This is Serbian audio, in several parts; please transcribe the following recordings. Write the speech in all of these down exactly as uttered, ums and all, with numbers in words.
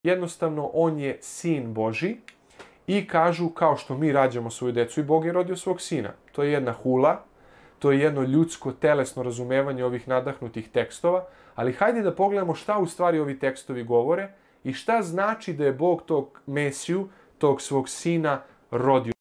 Jednostavno, on je sin Božji i kažu kao što mi rađamo svoju decu i Bog je rodio svog sina. To je jedna hula, to je jedno ljudsko, telesno razumevanje ovih nadahnutih tekstova, ali hajde da pogledamo šta u stvari ovi tekstovi govore i šta znači da je Bog tog Mesiju, tog svog sina, rodio.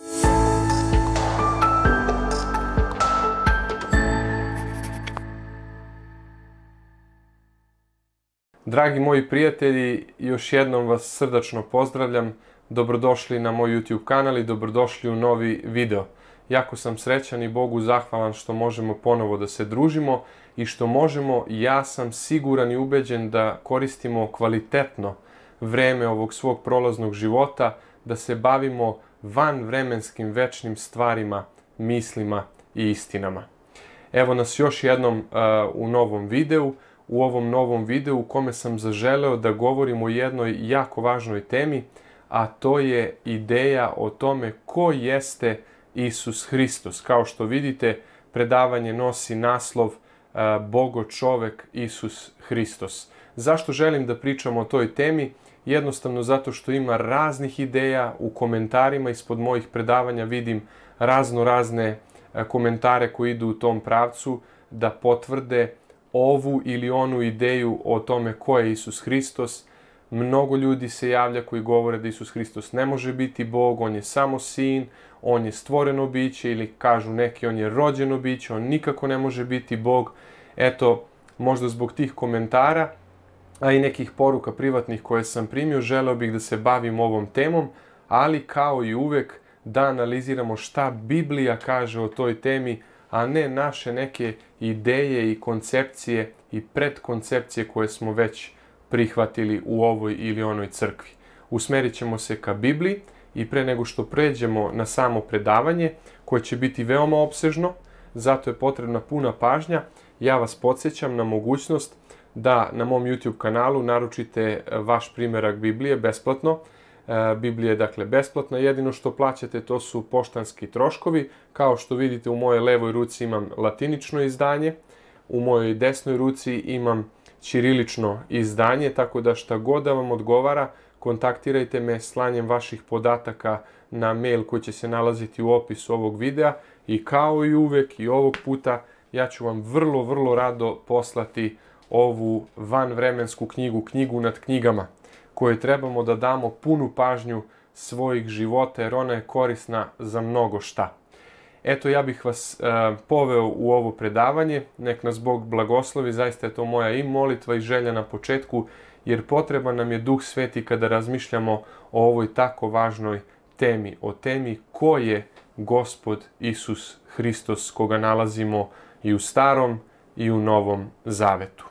Dragi moji prijatelji, još jednom vas srdačno pozdravljam. Dobrodošli na moj YouTube kanal i dobrodošli u novi video. Jako sam srećan i Bogu zahvalan što možemo ponovo da se družimo i što možemo, ja sam siguran i ubeđen, da koristimo kvalitetno vreme ovog svog prolaznog života, da se bavimo vanvremenskim večnim stvarima, mislima i istinama. Evo nas još jednom uh, u novom videu. U ovom novom videu u kome sam zaželeo da govorim o jednoj jako važnoj temi, a to je ideja o tome ko jeste Isus Hristos. Kao što vidite, predavanje nosi naslov uh, Bogo čovek Isus Hristos. Zašto želim da pričam o toj temi? Jednostavno zato što ima raznih ideja u komentarima. Ispod mojih predavanja vidim razno razne uh, komentare koji idu u tom pravcu da potvrde ovu ili onu ideju o tome ko je Isus Hristos. Mnogo ljudi se javlja koji govore da Isus Hristos ne može biti Bog, on je samo sin, on je stvoreno biće, ili kažu neki on je rođeno biće, on nikako ne može biti Bog. Eto, možda zbog tih komentara, a i nekih poruka privatnih koje sam primio, želeo bih da se bavim ovom temom, ali kao i uvek da analiziramo šta Biblija kaže o toj temi, a ne naše neke ideje i koncepcije i predkoncepcije koje smo već prihvatili u ovoj ili onoj crkvi. Usmerit ćemo se ka Bibliji i pre nego što pređemo na samo predavanje, koje će biti veoma opsežno, zato je potrebna puna pažnja, ja vas podsjećam na mogućnost da na mom YouTube kanalu naručite vaš primerak Biblije besplatno. Biblija je dakle besplatna, jedino što plaćate to su poštanski troškovi. Kao što vidite, u mojoj levoj ruci imam latinično izdanje, u mojoj desnoj ruci imam ćirilično izdanje, tako da šta god da vam odgovara, kontaktirajte me slanjem vaših podataka na mail koji će se nalaziti u opisu ovog videa i kao i uvek i ovog puta ja ću vam vrlo, vrlo rado poslati ovu vanvremensku knjigu, knjigu nad knjigama, kojoj trebamo da damo punu pažnju svojih života, jer ona je korisna za mnogo šta. Eto, ja bih vas e, poveo u ovo predavanje, nek nas Bog blagoslovi, zaista je to moja i molitva i želja na početku, jer potreban nam je Duh Sveti kada razmišljamo o ovoj tako važnoj temi, o temi ko je Gospod Isus Hristos, koga nalazimo i u Starom i u Novom Zavetu.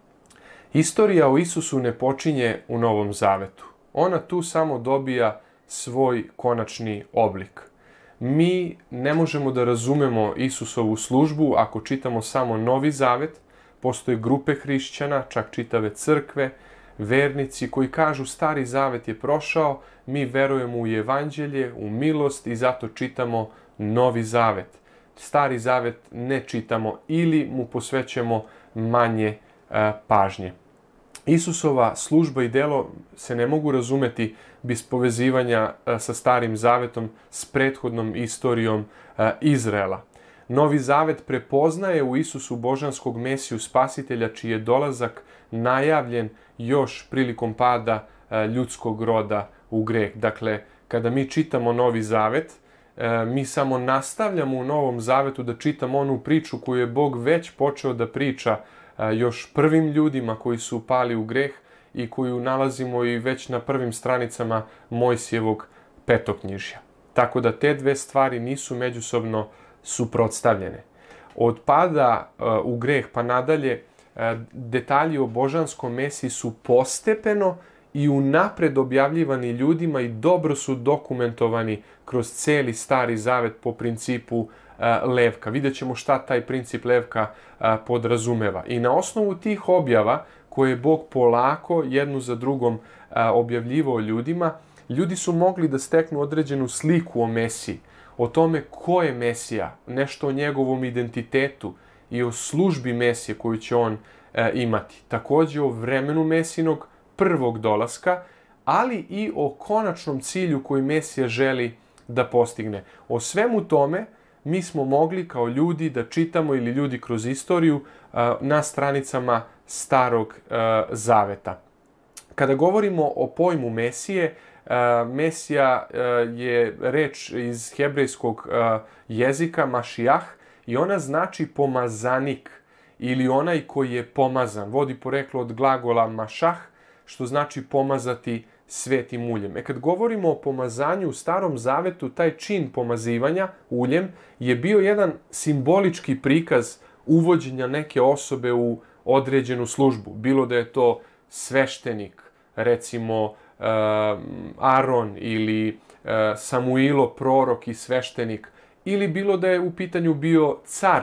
Istorija o Isusu ne počinje u Novom Zavetu. Ona tu samo dobija svoj konačni oblik. Mi ne možemo da razumemo Isusovu službu ako čitamo samo Novi Zavet. Postoje grupe hrišćana, čak čitave crkve, vernici koji kažu Stari Zavet je prošao, mi verujemo u Evanđelje, u milost i zato čitamo Novi Zavet. Stari Zavet ne čitamo ili mu posvećujemo manje pažnje. Isusova služba i delo se ne mogu razumeti bez povezivanja sa Starim Zavetom, s prethodnom istorijom Izraela. Novi Zavet prepoznaje u Isusu božanskog Mesiju Spasitelja, čiji je dolazak najavljen još prilikom pada ljudskog roda u greh. Dakle, kada mi čitamo Novi Zavet, mi samo nastavljamo u Novom Zavetu da čitamo onu priču koju je Bog već počeo da priča još prvim ljudima koji su upali u greh i koju nalazimo i već na prvim stranicama Mojsijevog petoknjižja. Tako da te dve stvari nisu međusobno suprotstavljene. Od pada u greh pa nadalje, detalji o božanskom Mesiji su postepeno i unapred objavljivani ljudima i dobro su dokumentovani kroz celi Stari Zavet po principu levka. Vidjet ćemo šta taj princip levka podrazumeva. I na osnovu tih objava koje je Bog polako jednu za drugom objavljivao ljudima, ljudi su mogli da steknu određenu sliku o Mesiji, o tome ko je Mesija, nešto o njegovom identitetu i o službi Mesije koju će on imati. Također o vremenu Mesijinog prvog dolaska, ali i o konačnom cilju koji Mesija želi da postigne. O svemu tome mi smo mogli kao ljudi da čitamo ili ljudi kroz istoriju na stranicama Starog Zaveta. Kada govorimo o pojmu Mesije, Mesija je reč iz hebrejskog jezika mašijah i ona znači pomazanik ili onaj koji je pomazan. Vodi poreklo od glagola mašah, što znači pomazati svetim uljem. E kad govorimo o pomazanju u Starom Zavetu, taj čin pomazivanja uljem je bio jedan simbolički prikaz uvođenja neke osobe u određenu službu. Bilo da je to sveštenik, recimo Aron ili Samuilo, prorok i sveštenik, ili bilo da je u pitanju bio car.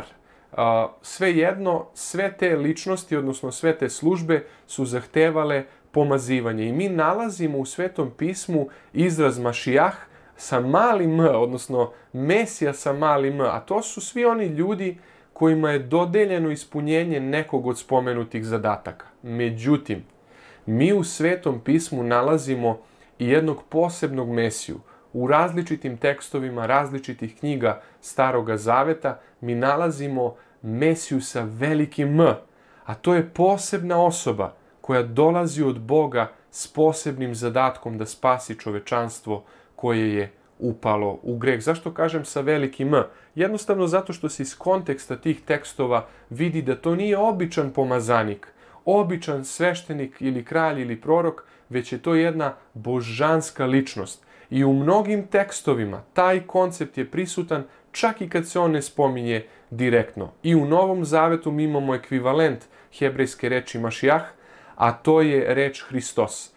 Svejedno, sve te ličnosti, odnosno sve te službe su zahtevale pomazivanje. I mi nalazimo u Svetom pismu izraz mašijah sa malim m, odnosno Mesija sa malim m, a to su svi oni ljudi kojima je dodeljeno ispunjenje nekog od spomenutih zadataka. Međutim, mi u Svetom pismu nalazimo i jednog posebnog Mesiju. U različitim tekstovima različitih knjiga Staroga Zaveta mi nalazimo Mesiju sa velikim M, a to je posebna osoba koja dolazi od Boga s posebnim zadatkom da spasi čovečanstvo koje je upalo u greh. Zašto kažem sa velikim M? Jednostavno zato što se iz konteksta tih tekstova vidi da to nije običan pomazanik, običan sveštenik ili kralj ili prorok, već je to jedna božanska ličnost. I u mnogim tekstovima taj koncept je prisutan čak i kad se on ne spominje direktno. I u Novom Zavetu mi imamo ekvivalent hebrejske reči mašijah, a to je reč Hristos.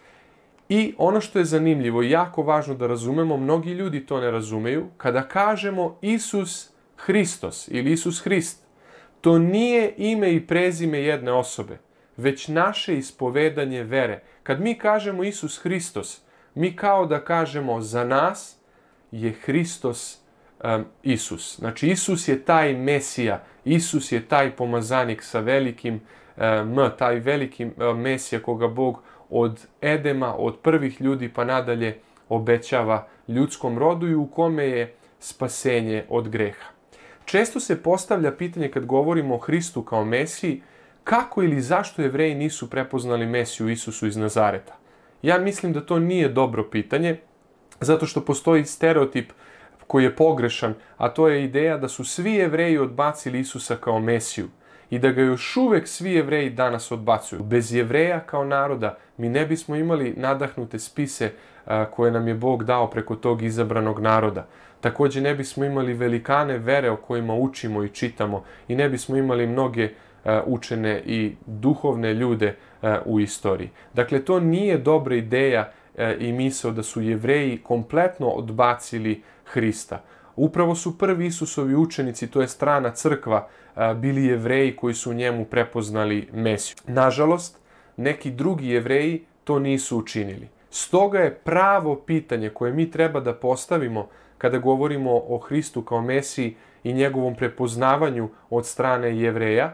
I ono što je zanimljivo i jako važno da razumemo, mnogi ljudi to ne razumeju, kada kažemo Isus Hristos ili Isus Hrist, to nije ime i prezime jedne osobe, već naše ispovedanje vere. Kad mi kažemo Isus Hristos, mi kao da kažemo za nas je Hristos um, Isus. Znači Isus je taj Mesija, Isus je taj pomazanik sa velikim um, M, taj veliki um, Mesija koga Bog od Edema, od prvih ljudi pa nadalje obećava ljudskom rodu i u kome je spasenje od greha. Često se postavlja pitanje kad govorimo o Hristu kao Mesiji, kako ili zašto Jevreji nisu prepoznali Mesiju Isusu iz Nazareta? Ja mislim da to nije dobro pitanje, zato što postoji stereotip koji je pogrešan, a to je ideja da su svi Jevreji odbacili Isusa kao Mesiju i da ga još uvek svi Jevreji danas odbacuju. Bez Jevreja kao naroda mi ne bismo imali nadahnute spise a, koje nam je Bog dao preko tog izabranog naroda. Također ne bismo imali velikane vere o kojima učimo i čitamo i ne bismo imali mnoge a, učene i duhovne ljude a, u istoriji. Dakle, to nije dobra ideja a, i misao da su Jevreji kompletno odbacili Hrista. Upravo su prvi Isusovi učenici, to je strana crkva, bili Jevreji koji su u njemu prepoznali Mesiju. Nažalost, neki drugi Jevreji to nisu učinili. Stoga je pravo pitanje koje mi treba da postavimo kada govorimo o Hristu kao Mesiji i njegovom prepoznavanju od strane Jevreja,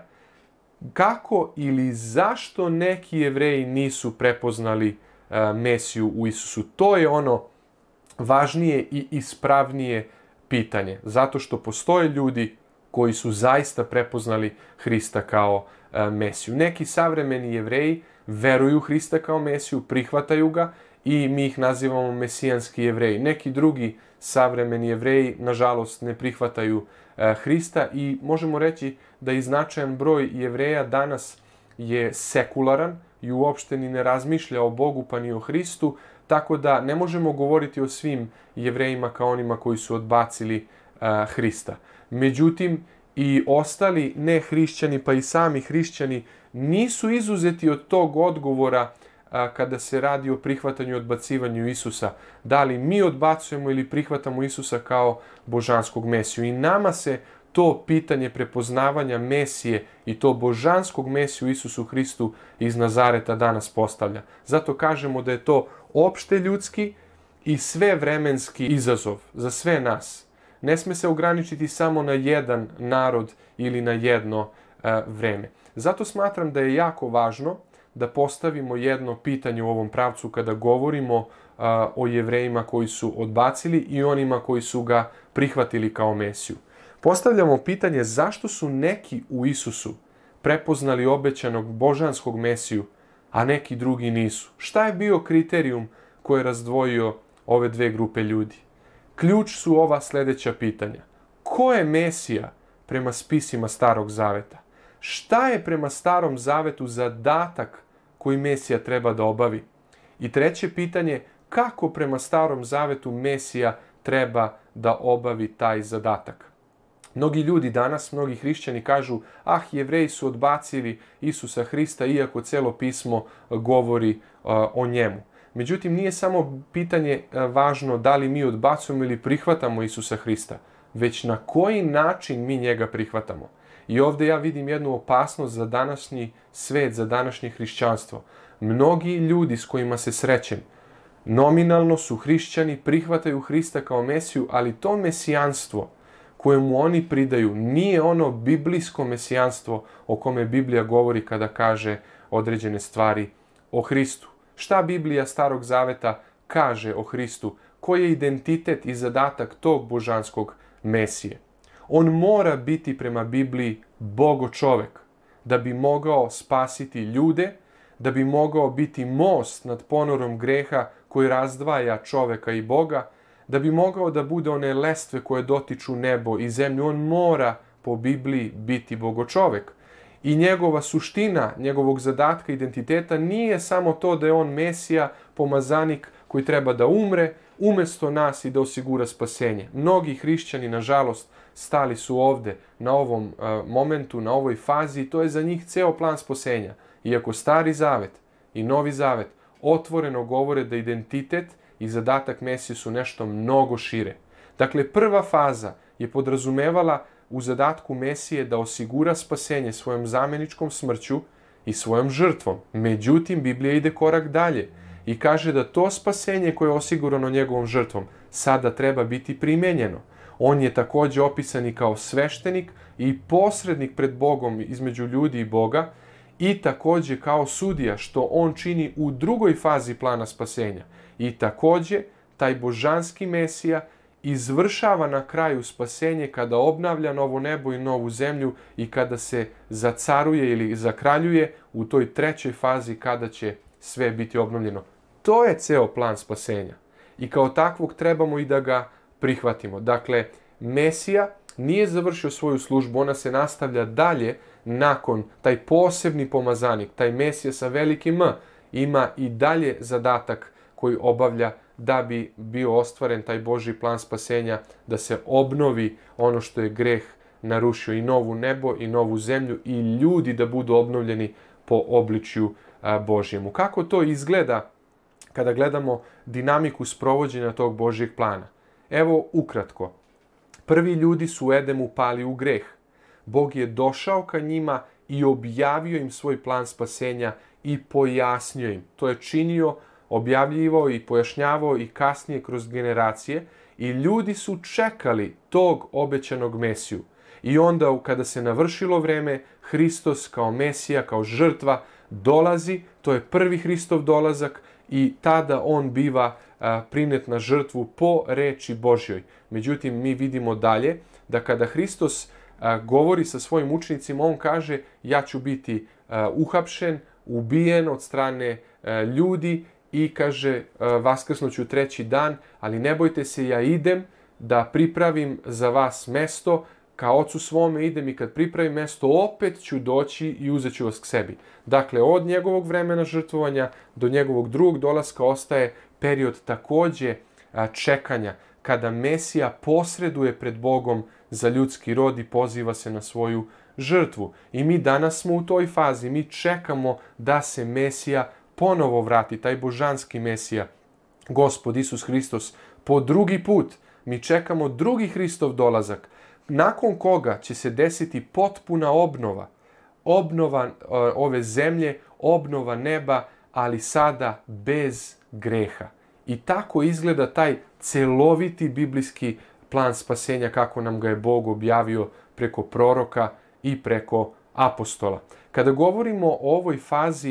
kako ili zašto neki Jevreji nisu prepoznali Mesiju u Isusu. To je ono važnije i ispravnije pitanje, zato što postoje ljudi koji su zaista prepoznali Hrista kao e, Mesiju. Neki savremeni Jevreji veruju Hrista kao Mesiju, prihvataju ga i mi ih nazivamo mesijanski Jevreji. Neki drugi savremeni Jevreji, nažalost, ne prihvataju e, Hrista i možemo reći da i značajan broj Jevreja danas je sekularan i uopšte ni ne razmišlja o Bogu pa ni o Hristu, tako da ne možemo govoriti o svim Jevrejima kao onima koji su odbacili a, Hrista. Međutim, i ostali nehrišćani, pa i sami hrišćani, nisu izuzeti od tog odgovora a, kada se radi o prihvatanju i odbacivanju Isusa. Da li mi odbacujemo ili prihvatamo Isusa kao božanskog Mesiju. I nama se to pitanje prepoznavanja Mesije i to božanskog Mesiju Isusu Hristu iz Nazareta danas postavlja. Zato kažemo da je to opšte ljudski i svevremenski izazov za sve nas. Ne sme se ograničiti samo na jedan narod ili na jedno e, vreme. Zato smatram da je jako važno da postavimo jedno pitanje u ovom pravcu kada govorimo a, o Jevrejima koji su odbacili i onima koji su ga prihvatili kao Mesiju. Postavljamo pitanje zašto su neki u Isusu prepoznali obećanog božanskog Mesiju, a neki drugi nisu. Šta je bio kriterijum koji je razdvojio ove dve grupe ljudi? Ključ su ova sljedeća pitanja. Ko je Mesija prema spisima Starog Zaveta? Šta je prema Starom Zavetu zadatak koji Mesija treba da obavi? I treće pitanje, kako prema Starom Zavetu Mesija treba da obavi taj zadatak? Mnogi ljudi danas, mnogi hrišćani kažu, ah, Jevreji su odbacili Isusa Hrista, iako celo pismo govori uh, o njemu. Međutim, nije samo pitanje uh, važno da li mi odbacujemo ili prihvatamo Isusa Hrista, već na koji način mi njega prihvatamo. I ovdje ja vidim jednu opasnost za današnji svet, za današnje hrišćanstvo. Mnogi ljudi s kojima se srećem, nominalno su hrišćani, prihvataju Hrista kao Mesiju, ali to mesijanstvo kojemu oni pridaju nije ono biblijsko mesijanstvo o kome Biblija govori kada kaže određene stvari o Hristu. Šta Biblija Starog Zaveta kaže o Hristu? Koji je identitet i zadatak tog božanskog Mesije? On mora biti prema Bibliji Bogo čovek, da bi mogao spasiti ljude, da bi mogao biti most nad ponorom greha koji razdvaja čoveka i Boga, da bi mogao da bude one lestve koje dotiču nebo i zemlju. On mora po Bibliji biti Bogo čovek. I njegova suština, njegovog zadatka, identiteta nije samo to da je on Mesija, pomazanik koji treba da umre umjesto nas i da osigura spasenje. Mnogi hrišćani, nažalost, stali su ovde na ovom uh, momentu, na ovoj fazi i to je za njih ceo plan spasenja. Iako Stari Zavet i Novi Zavet otvoreno govore da identitet i zadatak Mesije su nešto mnogo šire. Dakle, prva faza je podrazumevala u zadatku Mesije da osigura spasenje svojom zameničkom smrću i svojom žrtvom. Međutim, Biblija ide korak dalje i kaže da to spasenje koje je osigurano njegovom žrtvom sada treba biti primenjeno. On je također opisan i kao sveštenik i posrednik pred Bogom između ljudi i Boga i također kao sudija, što on čini u drugoj fazi plana spasenja. I također taj božanski Mesija izvršava na kraju spasenje kada obnavlja novo nebo i novu zemlju i kada se zacaruje ili zakraljuje u toj trećoj fazi kada će sve biti obnovljeno. To je ceo plan spasenja i kao takvog trebamo i da ga prihvatimo. Dakle, Mesija nije završio svoju službu, ona se nastavlja dalje nakon taj posebni pomazanik, taj Mesija sa velikim M, ima i dalje zadatak koji obavlja da bi bio ostvaren taj Božji plan spasenja, da se obnovi ono što je greh narušio, i novu nebo i novu zemlju i ljudi da budu obnovljeni po obličju a, Božjemu. Kako to izgleda kada gledamo dinamiku sprovođenja tog Božjeg plana? Evo ukratko. Prvi ljudi su u Edemu pali u greh. Bog je došao ka njima i objavio im svoj plan spasenja i pojasnio im. To je činio, objavljivao i pojašnjavao i kasnije kroz generacije i ljudi su čekali tog obećanog Mesiju. I onda kada se navršilo vreme, Hristos kao Mesija, kao žrtva dolazi, to je prvi Hristov dolazak i tada on biva a, prinet na žrtvu po reči Božjoj. Međutim, mi vidimo dalje da kada Hristos a, govori sa svojim učenicima, on kaže ja ću biti a, uhapšen, ubijen od strane a, ljudi i kaže vaskrsnuću treći dan, ali ne bojte se, ja idem da pripravim za vas mesto, ka ocu svome idem i kad pripravim mesto opet ću doći i uzet ću vas k sebi. Dakle, od njegovog vremena žrtvovanja do njegovog drugog dolaska ostaje period također čekanja kada Mesija posreduje pred Bogom za ljudski rod i poziva se na svoju žrtvu. I mi danas smo u toj fazi, mi čekamo da se Mesija ponovo vrati, taj božanski Mesija, Gospod Isus Hristos, po drugi put. Mi čekamo drugi Hristov dolazak, nakon koga će se desiti potpuna obnova, obnova ove zemlje, obnova neba, ali sada bez greha. I tako izgleda taj celoviti biblijski plan spasenja kako nam ga je Bog objavio preko proroka i preko apostola. Kada govorimo o ovoj fazi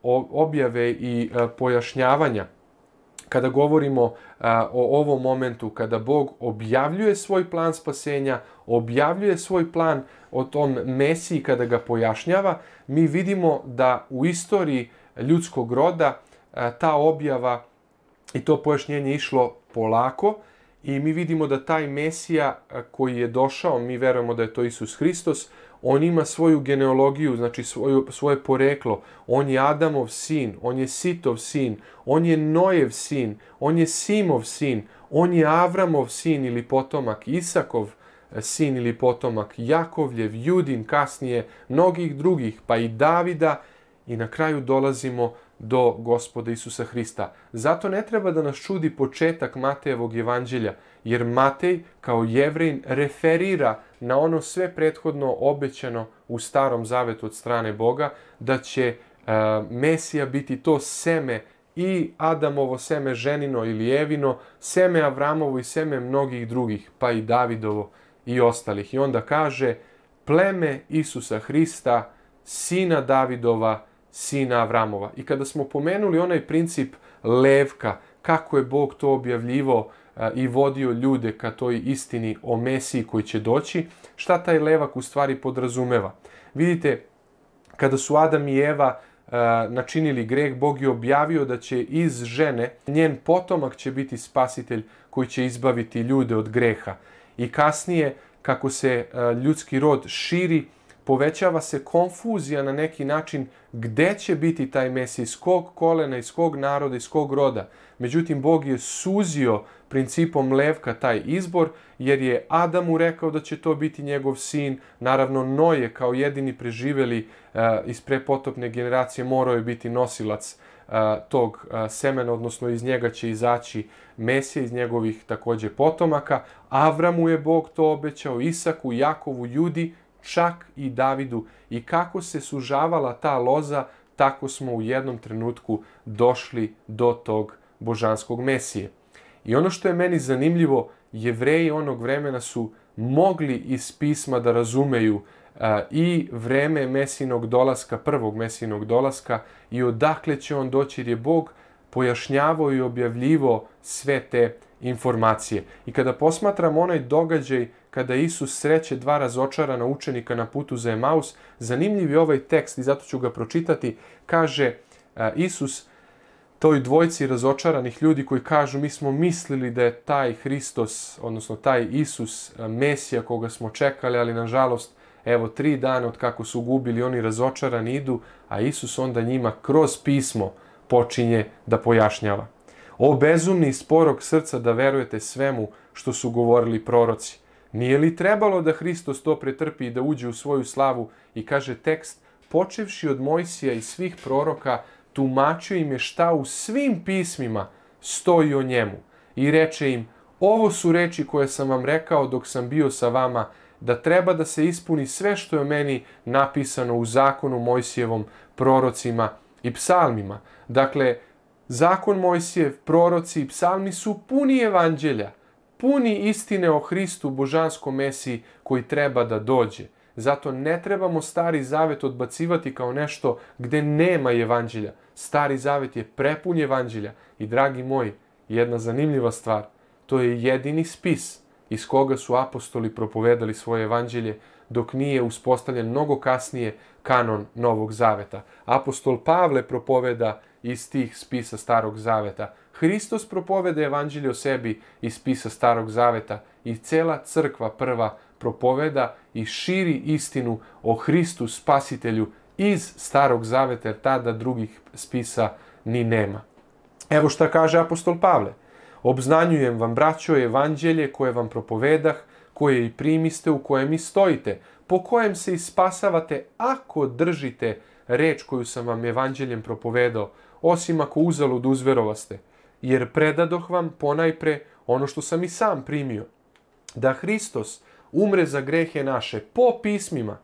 objave i pojašnjavanja, kada govorimo a, o ovom momentu, kada Bog objavljuje svoj plan spasenja, objavljuje svoj plan o tom Mesiji, kada ga pojašnjava, mi vidimo da u istoriji ljudskog roda a, ta objava i to pojašnjenje išlo polako i mi vidimo da taj Mesija koji je došao, mi verujemo da je to Isus Hristos, on ima svoju genealogiju, znači svoju, svoje poreklo. On je Adamov sin, on je Sitov sin, on je Nojev sin, on je Simov sin, on je Avramov sin ili potomak, Isakov sin ili potomak, Jakovljev, Judin, kasnije mnogih drugih, pa i Davida i na kraju dolazimo do Gospoda Isusa Hrista. Zato ne treba da nas čudi početak Matejevog evanđelja, jer Matej kao Jevrejin referira na ono sve prethodno obećano u Starom Zavetu od strane Boga, da će e, Mesija biti to seme i Adamovo seme ženino ili Evino, seme Avramovo i seme mnogih drugih, pa i Davidovo i ostalih. I onda kaže pleme Isusa Hrista, sina Davidova, sina Avramova. I kada smo pomenuli onaj princip levka, kako je Bog to objavljivao i vodio ljude ka toj istini o Mesiji koji će doći, šta taj levak u stvari podrazumeva? Vidite, kada su Adam i Eva načinili greh, Bog je objavio da će iz žene, njen potomak će biti spasitelj koji će izbaviti ljude od greha. I kasnije, kako se ljudski rod širi, povećava se konfuzija na neki način gde će biti taj Mesij, iz kog kolena, iz kog naroda, iz kog roda. Međutim, Bog je suzio principom levka taj izbor, jer je Adamu rekao da će to biti njegov sin. Naravno, Noje kao jedini preživeli uh, iz prepotopne generacije morao je biti nosilac uh, tog uh, semena, odnosno iz njega će izaći Mesija, iz njegovih takođe potomaka. Avramu je Bog to obećao, Isaku, Jakovu, Judi, čak i Davidu. I kako se sužavala ta loza, tako smo u jednom trenutku došli do tog božanskog Mesije. I ono što je meni zanimljivo, Jevreji onog vremena su mogli iz pisma da razumeju a, i vreme Mesijinog dolaska, prvog Mesijinog dolaska i odakle će on doći, jer je Bog pojašnjavao i objavljivao sve te informacije. I kada posmatramo onaj događaj kada Isus sreće dva razočarana učenika na putu za Emaus, zanimljiv je ovaj tekst i zato ću ga pročitati. Kaže a, Isus toj dvojci razočaranih ljudi koji kažu mi smo mislili da je taj Hristos, odnosno taj Isus, Mesija koga smo čekali, ali nažalost, evo tri dana od kako su gubili, oni razočarani idu, a Isus onda njima kroz pismo počinje da pojašnjava. O bezumni i sporog srca da verujete svemu što su govorili proroci. Nije li trebalo da Hristos to pretrpi i da uđe u svoju slavu? I kaže tekst, počevši od Mojsija i svih proroka, tumačio im je šta u svim pismima stoji o njemu. I reče im, ovo su reči koje sam vam rekao dok sam bio sa vama, da treba da se ispuni sve što je o meni napisano u zakonu Mojsijevom, prorocima i psalmima. Dakle, zakon Mojsijev, proroci i psalmi su puni evanđelja, puni istine o Hristu, božanskom Mesiji koji treba da dođe. Zato ne trebamo Stari Zavet odbacivati kao nešto gde nema evanđelja. Stari Zavet je prepun evanđelja i, dragi moji, jedna zanimljiva stvar, to je jedini spis iz koga su apostoli propovedali svoje evanđelje, dok nije uspostavljen mnogo kasnije kanon Novog Zaveta. Apostol Pavle propoveda iz tih spisa Starog Zaveta. Hristos propoveda evanđelje o sebi iz spisa Starog Zaveta i cela crkva prva propoveda i širi istinu o Hristu Spasitelju iz Starog Zaveta, jer tada drugih spisa ni nema. Evo šta kaže apostol Pavle. Obznanjujem vam, braćo, evanđelje koje vam propovedah, koje i primiste, u kojem i stojite, po kojem se i spasavate ako držite reč koju sam vam evanđeljem propovedao, osim ako uzalud uzverovaste. Jer predadoh vam ponajpre ono što sam i sam primio, da Hristos umre za grehe naše po pismima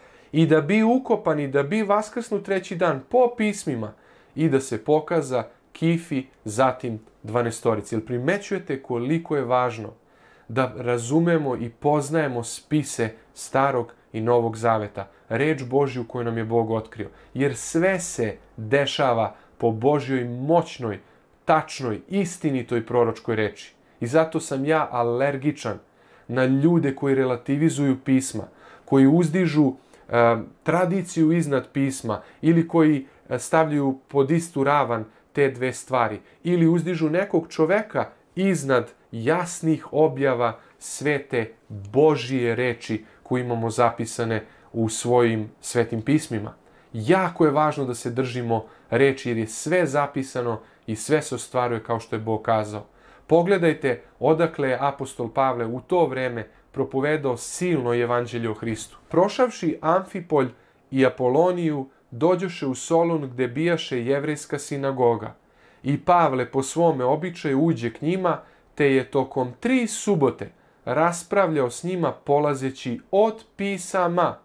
i da bi ukopan i da bi vaskrsnu treći dan po pismima i da se pokaza Kifi, zatim dvanaestorici. Jel primećujete koliko je važno da razumemo i poznajemo spise Starog i Novog Zaveta. Reč Božju koju nam je Bog otkrio. Jer sve se dešava po Božjoj moćnoj, tačnoj, istinitoj proročkoj reči. I zato sam ja alergičan na ljude koji relativizuju pisma, koji uzdižu e, tradiciju iznad pisma ili koji stavljaju pod istu ravan te dve stvari ili uzdižu nekog čoveka iznad jasnih objava svete Božije reči koje imamo zapisane u svojim svetim pismima. Jako je važno da se držimo reči jer je sve zapisano i sve se ostvaruje kao što je Bog kazao. Pogledajte odakle je apostol Pavle u to vreme propovedao silno evanđelje o Hristu. Prošavši Amfipolj i Apoloniju, dođoše u Solun gde bijaše jevrejska sinagoga. I Pavle po svome običaju uđe k njima, te je tokom tri subote raspravljao s njima polazeći od pisama.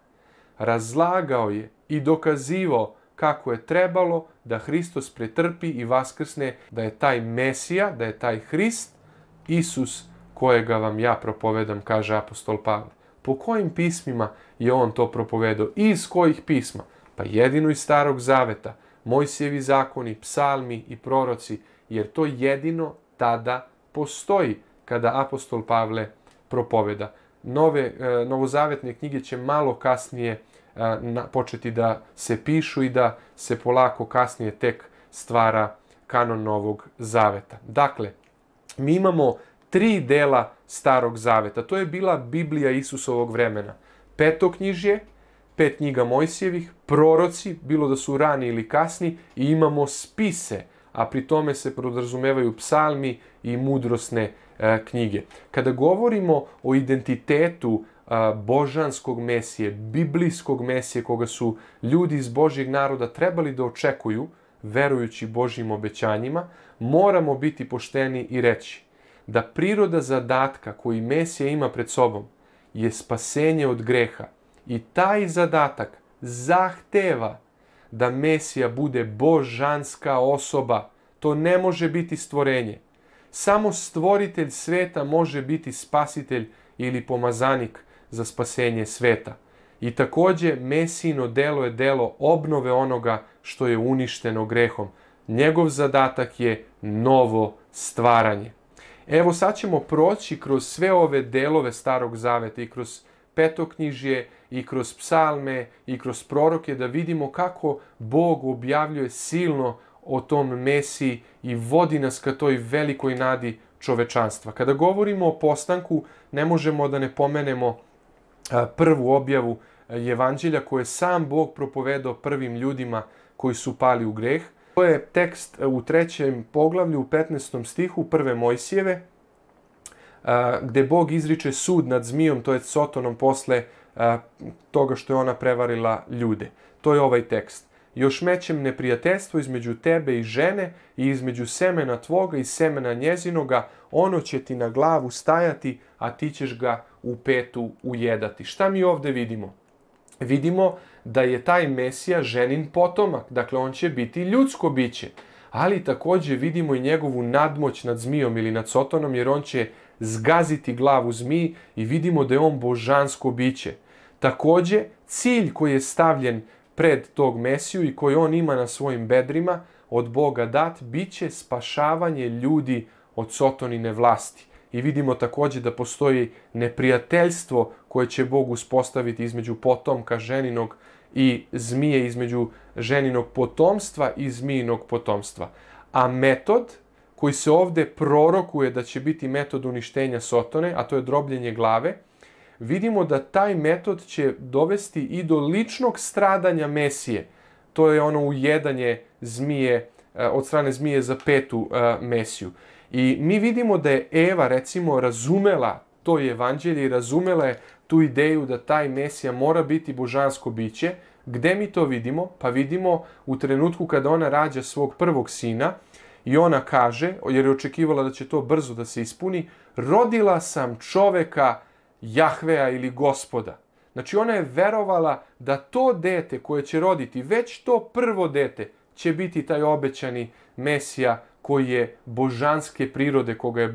Razlagao je i dokazivao kako je trebalo da Hristos pretrpi i vaskrsne, da je taj Mesija, da je taj Hrist, Isus kojega vam ja propovedam, kaže apostol Pavle. Po kojim pismima je on to propovedao? Iz kojih pisma? Pa jedino iz Starog Zaveta, Mojsijevi zakoni, psalmi i proroci, jer to jedino tada postoji kada apostol Pavle propoveda. Nove, novozavetne knjige će malo kasnije početi da se pišu i da se polako kasnije tek stvara kanon Novog Zaveta. Dakle, mi imamo tri dela Starog Zaveta. To je bila Biblija Isusovog vremena. Petoknjižje, pet knjiga Mojsijevih, proroci, bilo da su rani ili kasni, i imamo spise, a pri tome se podrazumevaju psalmi i mudrosne e, knjige. Kada govorimo o identitetu a, božanskog Mesije, biblijskog Mesije, koga su ljudi iz Božjeg naroda trebali da očekuju, verujući Božjim obećanjima, moramo biti pošteni i reći da priroda zadatka koji Mesija ima pred sobom je spasenje od greha. I taj zadatak zahteva da Mesija bude božanska osoba. To ne može biti stvorenje. Samo stvoritelj sveta može biti spasitelj ili pomazanik za spasenje sveta. I također Mesijino delo je delo obnove onoga što je uništeno grehom. Njegov zadatak je novo stvaranje. Evo sad ćemo proći kroz sve ove delove Starog Zaveta i kroz petoknjižje i kroz psalme i kroz proroke da vidimo kako Bog objavljuje silno o tom Mesiji i vodi nas ka toj velikoj nadi čovečanstva. Kada govorimo o postanku, ne možemo da ne pomenemo prvu objavu evanđelja koje je sam Bog propovedao prvim ljudima koji su pali u greh. To je tekst u trećem poglavlju, u petnaestom stihu prve Mojsijeve, gde Bog izriče sud nad zmijom, to je Sotonom, posle toga što je ona prevarila ljude. To je ovaj tekst. Još mećem neprijateljstvo između tebe i žene i između semena tvoga i semena njezinoga, ono će ti na glavu stajati, a ti ćeš ga u petu ujedati. Šta mi ovdje vidimo? Vidimo da je taj Mesija ženin potomak, dakle on će biti ljudsko biće, ali također vidimo i njegovu nadmoć nad zmijom ili nad Sotonom, jer on će zgaziti glavu zmiji i vidimo da je on božansko biće. Također, cilj koji je stavljen pred tog Mesiju i koji on ima na svojim bedrima, od Boga dat, bit će spašavanje ljudi od Sotonine vlasti. I vidimo također da postoji neprijateljstvo koje će Bog uspostaviti između potomka ženinog i zmije, između ženinog potomstva i zmijinog potomstva. A metod koji se ovdje prorokuje da će biti metod uništenja Sotone, a to je drobljenje glave, vidimo da taj metod će dovesti i do ličnog stradanja Mesije. To je ono ujedanje zmije, od strane zmije za petu Mesiju. I mi vidimo da je Eva, recimo, razumela to evanđelje i razumela je tu ideju da taj Mesija mora biti božansko biće. Gde mi to vidimo? Pa vidimo u trenutku kada ona rađa svog prvog sina i ona kaže, jer je očekivala da će to brzo da se ispuni, rodila sam čoveka Jahveja ili Gospoda. Znači ona je verovala da to dete koje će roditi, već to prvo dete, će biti taj obećani Mesija koji je božanske prirode, koga je Bog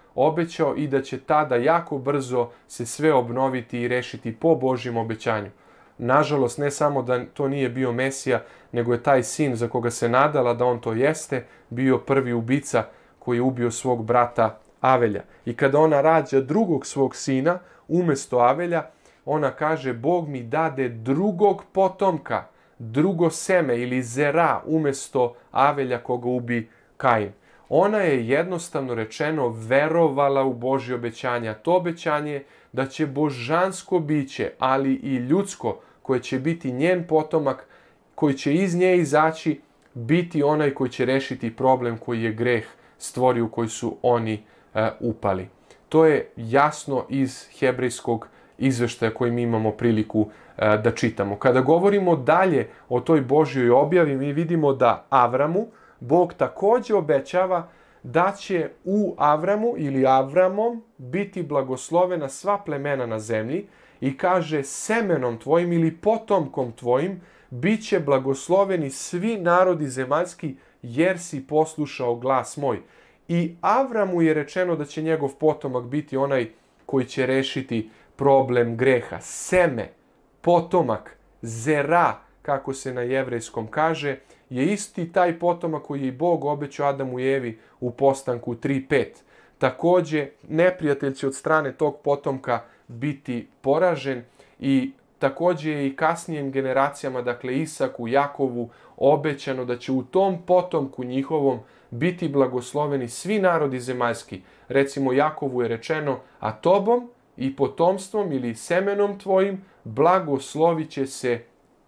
obećao i da će tada jako brzo se sve obnoviti i rešiti po Božjem obećanju. Nažalost, ne samo da to nije bio Mesija, nego je taj sin za koga se nadala da on to jeste, bio prvi ubica koji je ubio svog brata Avelja. I kada ona rađa drugog svog sina, umesto Avelja, ona kaže, Bog mi dade drugog potomka, drugo seme ili zera umesto Avelja koga ubi Kain. Ona je jednostavno rečeno verovala u Božje obećanja. To obećanje da će božansko biće, ali i ljudsko, koje će biti njen potomak, koji će iz nje izaći, biti onaj koji će rešiti problem koji je greh stvorio, u koji su oni e, upali. To je jasno iz hebrejskog izveštaja koji mi imamo priliku e, da čitamo. Kada govorimo dalje o toj Božjoj objavi, mi vidimo da Avramu Bog takođe obećava da će u Avramu ili Avramom biti blagoslovena sva plemena na zemlji i kaže semenom tvojim ili potomkom tvojim bit će blagosloveni svi narodi zemaljski jer si poslušao glas moj. I Avramu je rečeno da će njegov potomak biti onaj koji će rešiti problem greha. Seme, potomak, zera, kako se na jevrejskom kaže, je isti taj potomak koji je i Bog obećao Adamu i Evi u Postanku tri pet. Takođe, neprijatelj će od strane tog potomka biti poražen i takođe je i kasnijim generacijama, dakle Isaku, Jakovu, obećano da će u tom potomku njihovom biti blagosloveni svi narodi zemaljski. Recimo, Jakovu je rečeno, a tobom i potomstvom ili semenom tvojim blagoslovit će se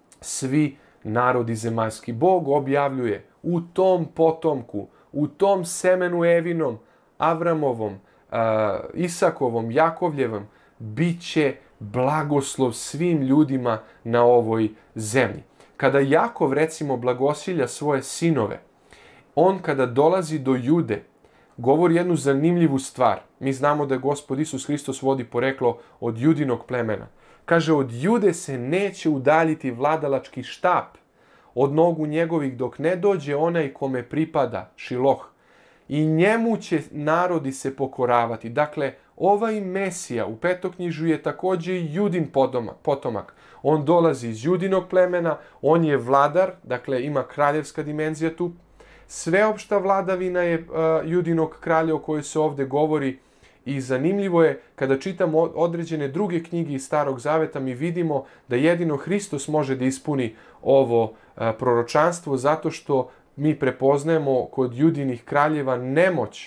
svi narodi zemaljski. Bog objavljuje u tom potomku, u tom semenu Evinom, Avramovom, uh, Isakovom, Jakovljevom, bit će blagoslov svim ljudima na ovoj zemlji. Kada Jakov, recimo, blagosilja svoje sinove, on kada dolazi do Jude, govori jednu zanimljivu stvar. Mi znamo da Gospod Isus Hristos vodi poreklo od judinog plemena. Kaže, od Jude se neće udaljiti vladalački štap od nogu njegovih dok ne dođe onaj kome pripada, Šiloh. I njemu će narodi se pokoravati. Dakle, ovaj Mesija u petoknjižju je takođe i Judin potomak. On dolazi iz judinog plemena, on je vladar, dakle ima kraljevska dimenzija tu. Sveopšta vladavina je uh, judinog kralja o kojoj se ovde govori i zanimljivo je kada čitamo određene druge knjige iz Starog Zaveta, mi vidimo da jedino Hristos može da ispuni ovo uh, proročanstvo zato što mi prepoznajemo kod judinih kraljeva nemoć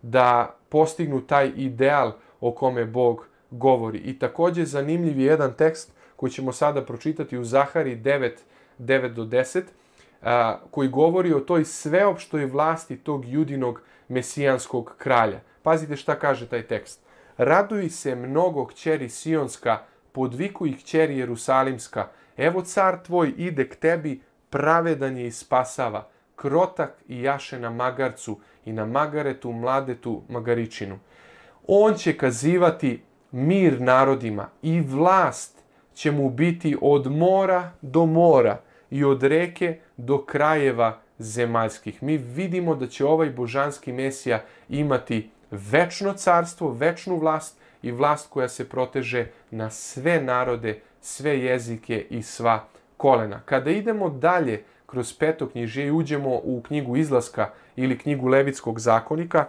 da postignu taj ideal o kome Bog govori. I takođe zanimljiv je jedan tekst koji ćemo sada pročitati u Zahari devet, devet do deset, a, koji govori o toj sveopštoj vlasti tog judinog mesijanskog kralja. Pazite šta kaže taj tekst. Raduj se mnogo kćeri Sionska, podvikuj kćeri Jerusalimska. Evo car tvoj ide k tebi, pravedan je i spasava, krotak i jaše na magarcu i na magaretu mladetu magaričinu. On će kazivati mir narodima i vlast će mu biti od mora do mora i od reke do krajeva zemaljskih. Mi vidimo da će ovaj božanski Mesija imati večno carstvo, večnu vlast i vlast koja se proteže na sve narode, sve jezike i sva kolena. Kada idemo dalje kroz petoknjižje i uđemo u knjigu Izlaska ili knjigu Levitskog zakonika,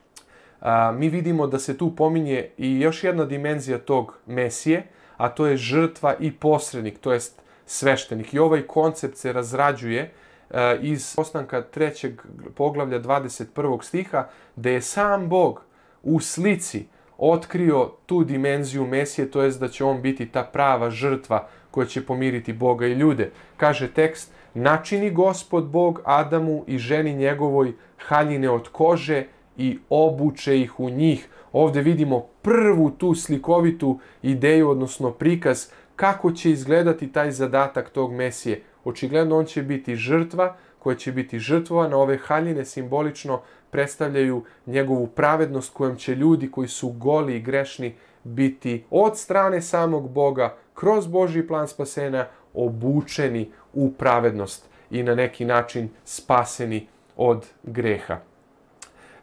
a, mi vidimo da se tu pominje i još jedna dimenzija tog Mesije, a to je žrtva i posrednik, to jest sveštenik. I ovaj koncept se razrađuje a, iz Postanka trećeg poglavlja dvadeset prvog stiha, gde je sam Bog u slici otkrio tu dimenziju Mesije, to jest da će on biti ta prava žrtva koja će pomiriti Boga i ljude. Kaže tekst, načini Gospod Bog Adamu i ženi njegovoj haljine od kože i obuče ih u njih. Ovde vidimo prvu tu slikovitu ideju, odnosno prikaz kako će izgledati taj zadatak tog Mesije. Očigledno on će biti žrtva koja će biti žrtvovana. Ove haljine simbolično predstavljaju njegovu pravednost kojom će ljudi koji su goli i grešni biti od strane samog Boga kroz Božji plan spasenja obučeni u pravednost i na neki način spaseni od greha.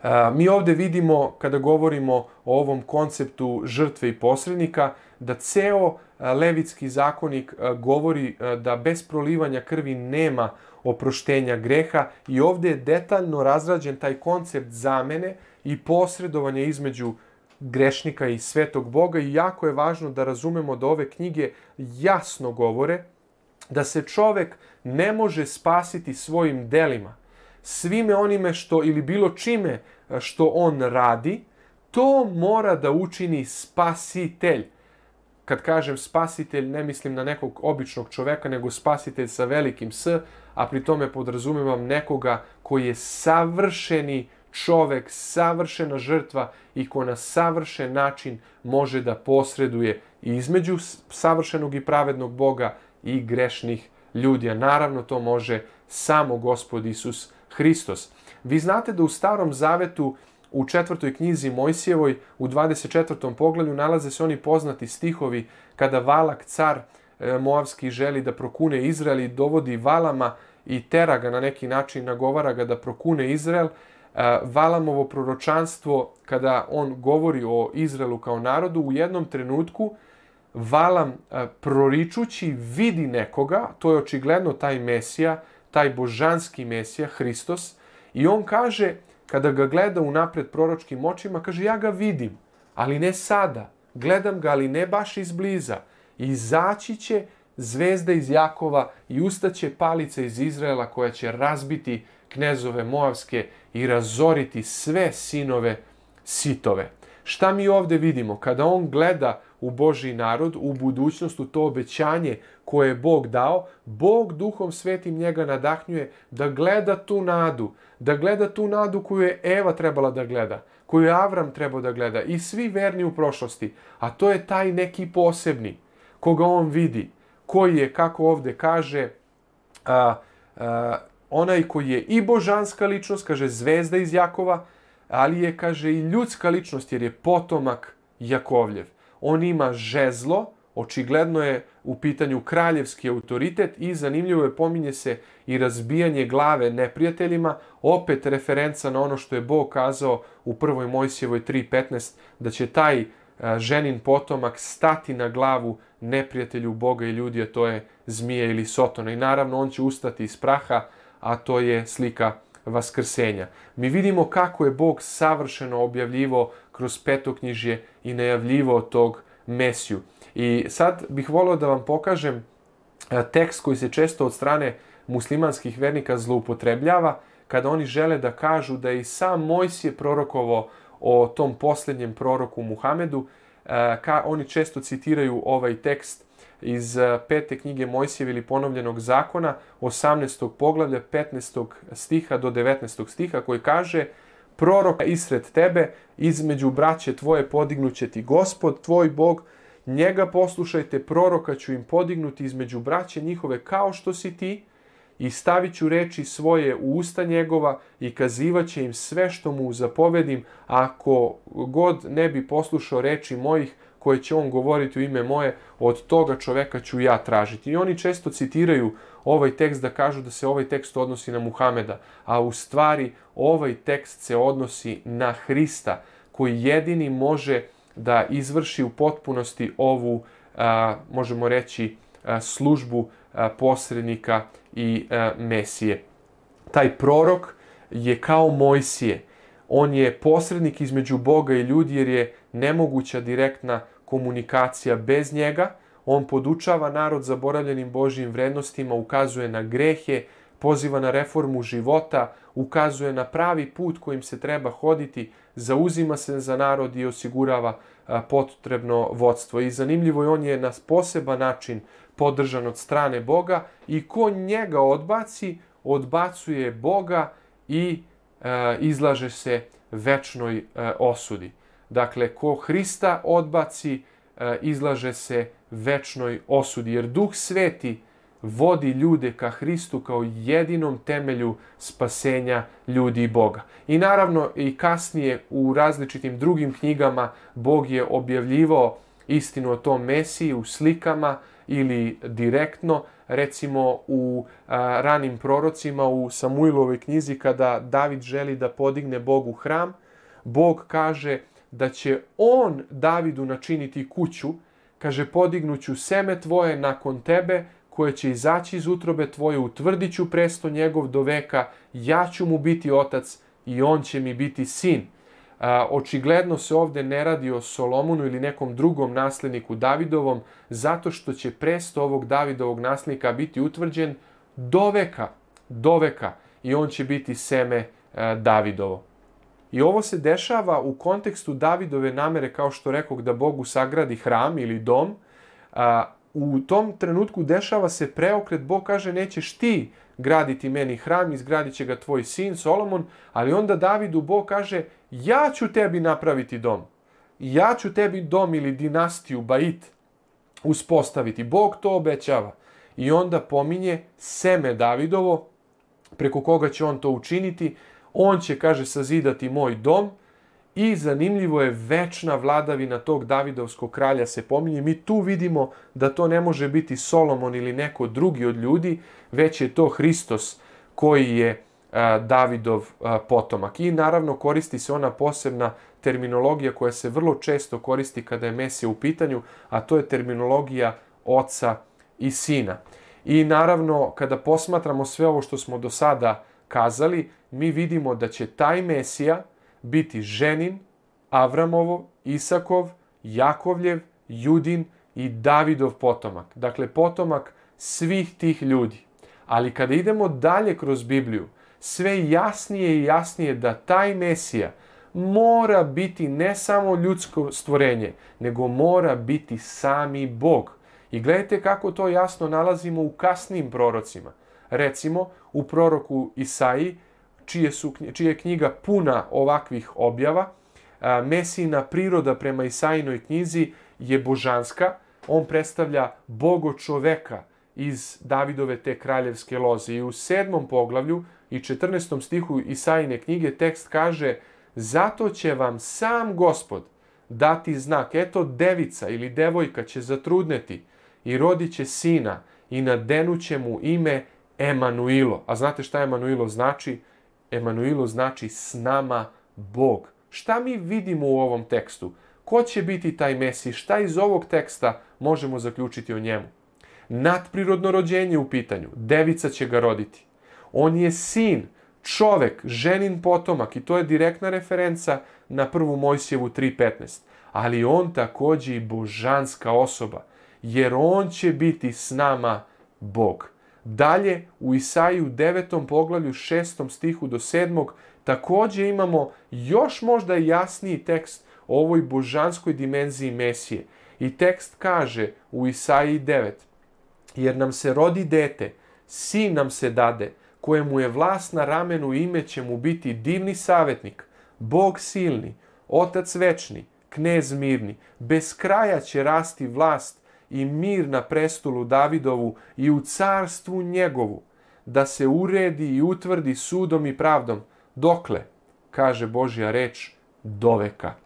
Mi ovdje vidimo, kada govorimo o ovom konceptu žrtve i posrednika, da ceo Levitski zakonik govori da bez prolivanja krvi nema oproštenja greha i ovdje je detaljno razrađen taj koncept zamene i posredovanja između grešnika i svetog Boga i jako je važno da razumemo da ove knjige jasno govore da se čovek ne može spasiti svojim delima. Svime onime što ili bilo čime što on radi, to mora da učini spasitelj. Kad kažem spasitelj, ne mislim na nekog običnog čoveka, nego spasitelj sa velikim S, a pri tome podrazumevam nekoga koji je savršeni čovek, savršena žrtva i ko na savršen način može da posreduje između savršenog i pravednog Boga i grešnih ljudi. A naravno to može samo Gospod Isus Hristos. Vi znate da u Starom Zavetu u četvrtoj knjizi Mojsijevoj u dvadeset četvrtom poglavlju nalaze se oni poznati stihovi kada Valak, car Moavski, želi da prokune Izrael i dovodi Valama i tera ga na neki način, nagovara ga da prokune Izrael. Valamovo proročanstvo, kada on govori o Izraelu kao narodu, u jednom trenutku Valam proričući vidi nekoga, to je očigledno taj Mesija, taj božanski Mesija, Hristos, i on kaže, kada ga gleda unapred proročkim očima, kaže, ja ga vidim, ali ne sada, gledam ga, ali ne baš izbliza. Izaći će zvezda iz Jakova i ustaće palica iz Izraela koja će razbiti knezove Moavske i razoriti sve sinove Sitove. Šta mi ovdje vidimo? Kada on gleda u Božji narod, u budućnost, u to obećanje koje je Bog dao, Bog Duhom Svetim njega nadahnjuje da gleda tu nadu, da gleda tu nadu koju je Eva trebala da gleda, koju je Avram trebao da gleda i svi verni u prošlosti, a to je taj neki posebni, koga on vidi, koji je, kako ovdje kaže, a, a, onaj koji je i božanska ličnost, kaže zvezda iz Jakova, ali je, kaže, i ljudska ličnost jer je potomak Jakovljev. On ima žezlo, očigledno je u pitanju kraljevski autoritet i zanimljivo je, pominje se i razbijanje glave neprijateljima, opet referenca na ono što je Bog kazao u prvoj Mojsijevoj tri petnaest, da će taj a, ženin potomak stati na glavu neprijatelju Boga i ljudi, a to je zmija ili sotona. I naravno on će ustati iz praha, a to je slika vaskrsenja. Mi vidimo kako je Bog savršeno objavljivo kroz petoknjižje i najavljivo tog Mesiju. I sad bih volio da vam pokažem tekst koji se često od strane muslimanskih vernika zloupotrebljava, kada oni žele da kažu da je i sam Mojsije prorokovao o tom posljednjem proroku Muhamedu. Ka, oni često citiraju ovaj tekst iz pete knjige Mojsijeve ili ponovljenog zakona, osamnaestog poglavlja, petnaestog stiha do devetnaestog stiha, koji kaže: proroka isred tebe, između braće tvoje podignuće ti Gospod, tvoj Bog, njega poslušajte, proroka ću im podignuti između braće njihove kao što si ti, i stavit ću reči svoje u usta njegova i kazivat će im sve što mu zapovedim, ako god ne bi poslušao reči mojih koje će on govoriti u ime moje, od toga čoveka ću ja tražiti. I oni često citiraju ovaj tekst da kažu da se ovaj tekst odnosi na Muhameda, a u stvari ovaj tekst se odnosi na Hrista, koji jedini može da izvrši u potpunosti ovu, a, možemo reći, a, službu a, posrednika i a, Mesije. Taj prorok je kao Mojsije. On je posrednik između Boga i ljudi jer je nemoguća direktna komunikacija bez njega. On podučava narod zaboravljenim Božjim vrednostima, ukazuje na grehe, poziva na reformu života, ukazuje na pravi put kojim se treba hoditi, zauzima se za narod i osigurava a, potrebno vodstvo. I zanimljivo je, on je na poseban način podržan od strane Boga i ko njega odbaci, odbacuje Boga i a, izlaže se večnoj a, osudi. Dakle, ko Hrista odbaci, a, izlaže se večnoj osudi, jer Duh Sveti vodi ljude ka Hristu kao jedinom temelju spasenja ljudi i Boga. I naravno i kasnije u različitim drugim knjigama Bog je objavljivao istinu o tom Mesiji u slikama ili direktno, recimo u a, ranim prorocima, u Samuilovoj knjizi, kada David želi da podigne Bogu hram, Bog kaže da će on Davidu načiniti kuću, kaže podignuću seme tvoje nakon tebe, koje će izaći iz utrobe tvoje, utvrdit ću presto njegov do veka, ja ću mu biti otac i on će mi biti sin. A, očigledno se ovdje ne radi o Solomonu ili nekom drugom nasljedniku Davidovom, zato što će presto ovog Davidovog nasljednika biti utvrđen do veka, do veka i on će biti seme a, Davidovo. I ovo se dešava u kontekstu Davidove namere, kao što rekao, da Bogu sagradi hram ili dom. A, u tom trenutku dešava se preokret, Bog kaže nećeš ti graditi meni hram, izgradit će ga tvoj sin Solomon, ali onda Davidu Bog kaže ja ću tebi napraviti dom. Ja ću tebi dom ili dinastiju, bait, uspostaviti. Bog to obećava. I onda pominje seme Davidovo, preko koga će on to učiniti. On će, kaže, sazidati moj dom i zanimljivo je večna vladavina tog Davidovskog kralja se pominje. Mi tu vidimo da to ne može biti Solomon ili neko drugi od ljudi, već je to Hristos koji je a, Davidov a, potomak. I naravno koristi se ona posebna terminologija koja se vrlo često koristi kada je Mesija u pitanju, a to je terminologija oca i sina. I naravno kada posmatramo sve ovo što smo do sada kazali, mi vidimo da će taj Mesija biti ženin, Avramovo, Isakov, Jakovljev, Judin i Davidov potomak. Dakle, potomak svih tih ljudi. Ali kada idemo dalje kroz Bibliju, sve jasnije i jasnije da taj Mesija mora biti ne samo ljudsko stvorenje, nego mora biti sami Bog. I gledajte kako to jasno nalazimo u kasnim prorocima. Recimo, u proroku Isaiji, čije, su, čije je knjiga puna ovakvih objava, Mesijina priroda prema Isaijinoj knjizi je božanska. On predstavlja Bogo čoveka iz Davidove te kraljevske loze. I u sedmom poglavlju i četrnaestom stihu Isaijine knjige tekst kaže zato će vam sam Gospod dati znak. Eto, devica ili devojka će zatrudneti i rodit će sina i nadenuće mu ime Emanuilo. A znate šta Emanuilo znači? Emanuilo znači s nama Bog. Šta mi vidimo u ovom tekstu? Ko će biti taj Mesij? Šta iz ovog teksta možemo zaključiti o njemu? Nadprirodno rođenje u pitanju. Devica će ga roditi. On je sin, čovek, ženin potomak i to je direktna referenca na prvu Mojsijevu tri petnaest. Ali on također i božanska osoba, jer on će biti s nama Bog. Dalje, u Isaiju devetom poglavlju šestom stihu do sedmog također imamo još možda jasniji tekst o ovoj božanskoj dimenziji Mesije. I tekst kaže u Isaiji devet, jer nam se rodi dete, sin nam se dade, kojemu je vlast na ramenu, ime će mu biti divni savjetnik, Bog silni, Otac večni, knez mirni, bez kraja će rasti vlast i mir na prestolu Davidovu i u carstvu njegovu, da se uredi i utvrdi sudom i pravdom. Dokle, kaže Božja reč, do veka.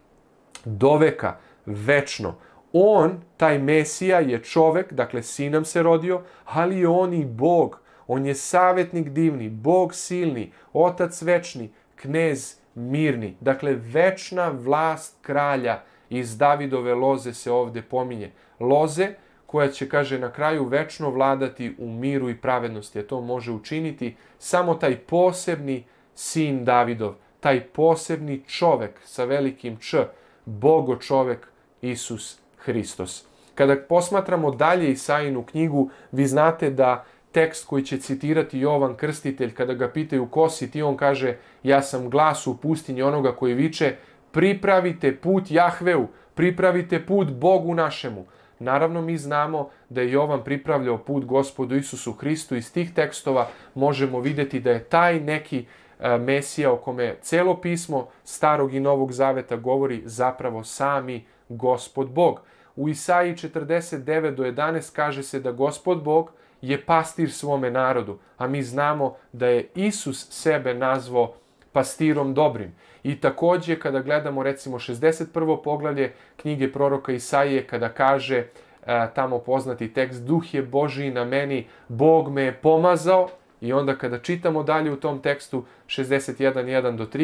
Do veka, večno. On, taj Mesija, je čovek, dakle sin nam se rodio, ali je on i Bog. On je savjetnik divni, Bog silni, Otac večni, knez mirni. Dakle, večna vlast kralja iz Davidove loze se ovdje pominje. Loze koja će, kaže, na kraju večno vladati u miru i pravednosti. A to može učiniti samo taj posebni sin Davidov, taj posebni čovek sa velikim Č, Bogo čovek Isus Hristos. Kada posmatramo dalje Isaijinu knjigu, vi znate da tekst koji će citirati Jovan Krstitelj, kada ga pitaju ko si ti, on kaže ja sam glas u pustinji onoga koji viče pripravite put Jahveu, pripravite put Bogu našemu. Naravno mi znamo da je Jovan pripravljao put Gospodu Isusu Hristu. Iz tih tekstova možemo vidjeti da je taj neki e, Mesija o kome celo pismo Starog i Novog Zaveta govori zapravo sami Gospod Bog. U Isaiji četrdeset devet do jedanaest kaže se da Gospod Bog je pastir svome narodu, a mi znamo da je Isus sebe nazvao pastirom dobrim. I također kada gledamo recimo šezdeset prvo poglavlje knjige proroka Isaije, kada kaže e, tamo poznati tekst Duh je Božiji na meni, Bog me je pomazao, i onda kada čitamo dalje u tom tekstu šezdeset jedan jedan do tri,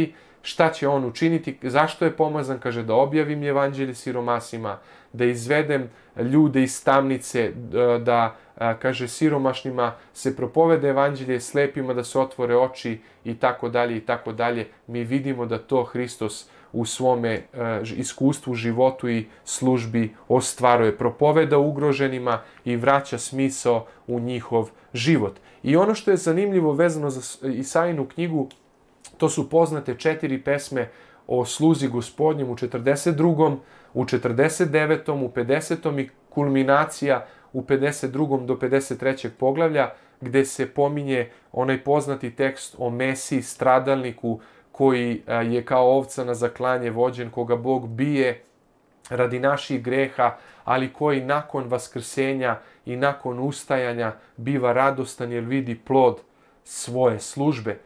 šta će on učiniti, zašto je pomazan, kaže da objavim evanđelje siromasima, da izvedem ljude iz tamnice, da, kaže, siromašnima se propovede evanđelje, slepima da se otvore oči i tako dalje i tako dalje. Mi vidimo da to Hristos u svome iskustvu, životu i službi ostvaruje. Propoveda ugroženima i vraća smisao u njihov život. I ono što je zanimljivo vezano za Isaijinu knjigu, to su poznate četiri pesme o sluzi Gospodnjem u četrdeset drugom, u četrdeset devetom, u pedesetom i kulminacija u pedeset drugom do pedeset trećeg poglavlja, gde se pominje onaj poznati tekst o Mesiji, stradalniku, koji je kao ovca na zaklanje vođen, koga Bog bije radi naših greha, ali koji nakon vaskrsenja i nakon ustajanja biva radostan jer vidi plod svoje službe.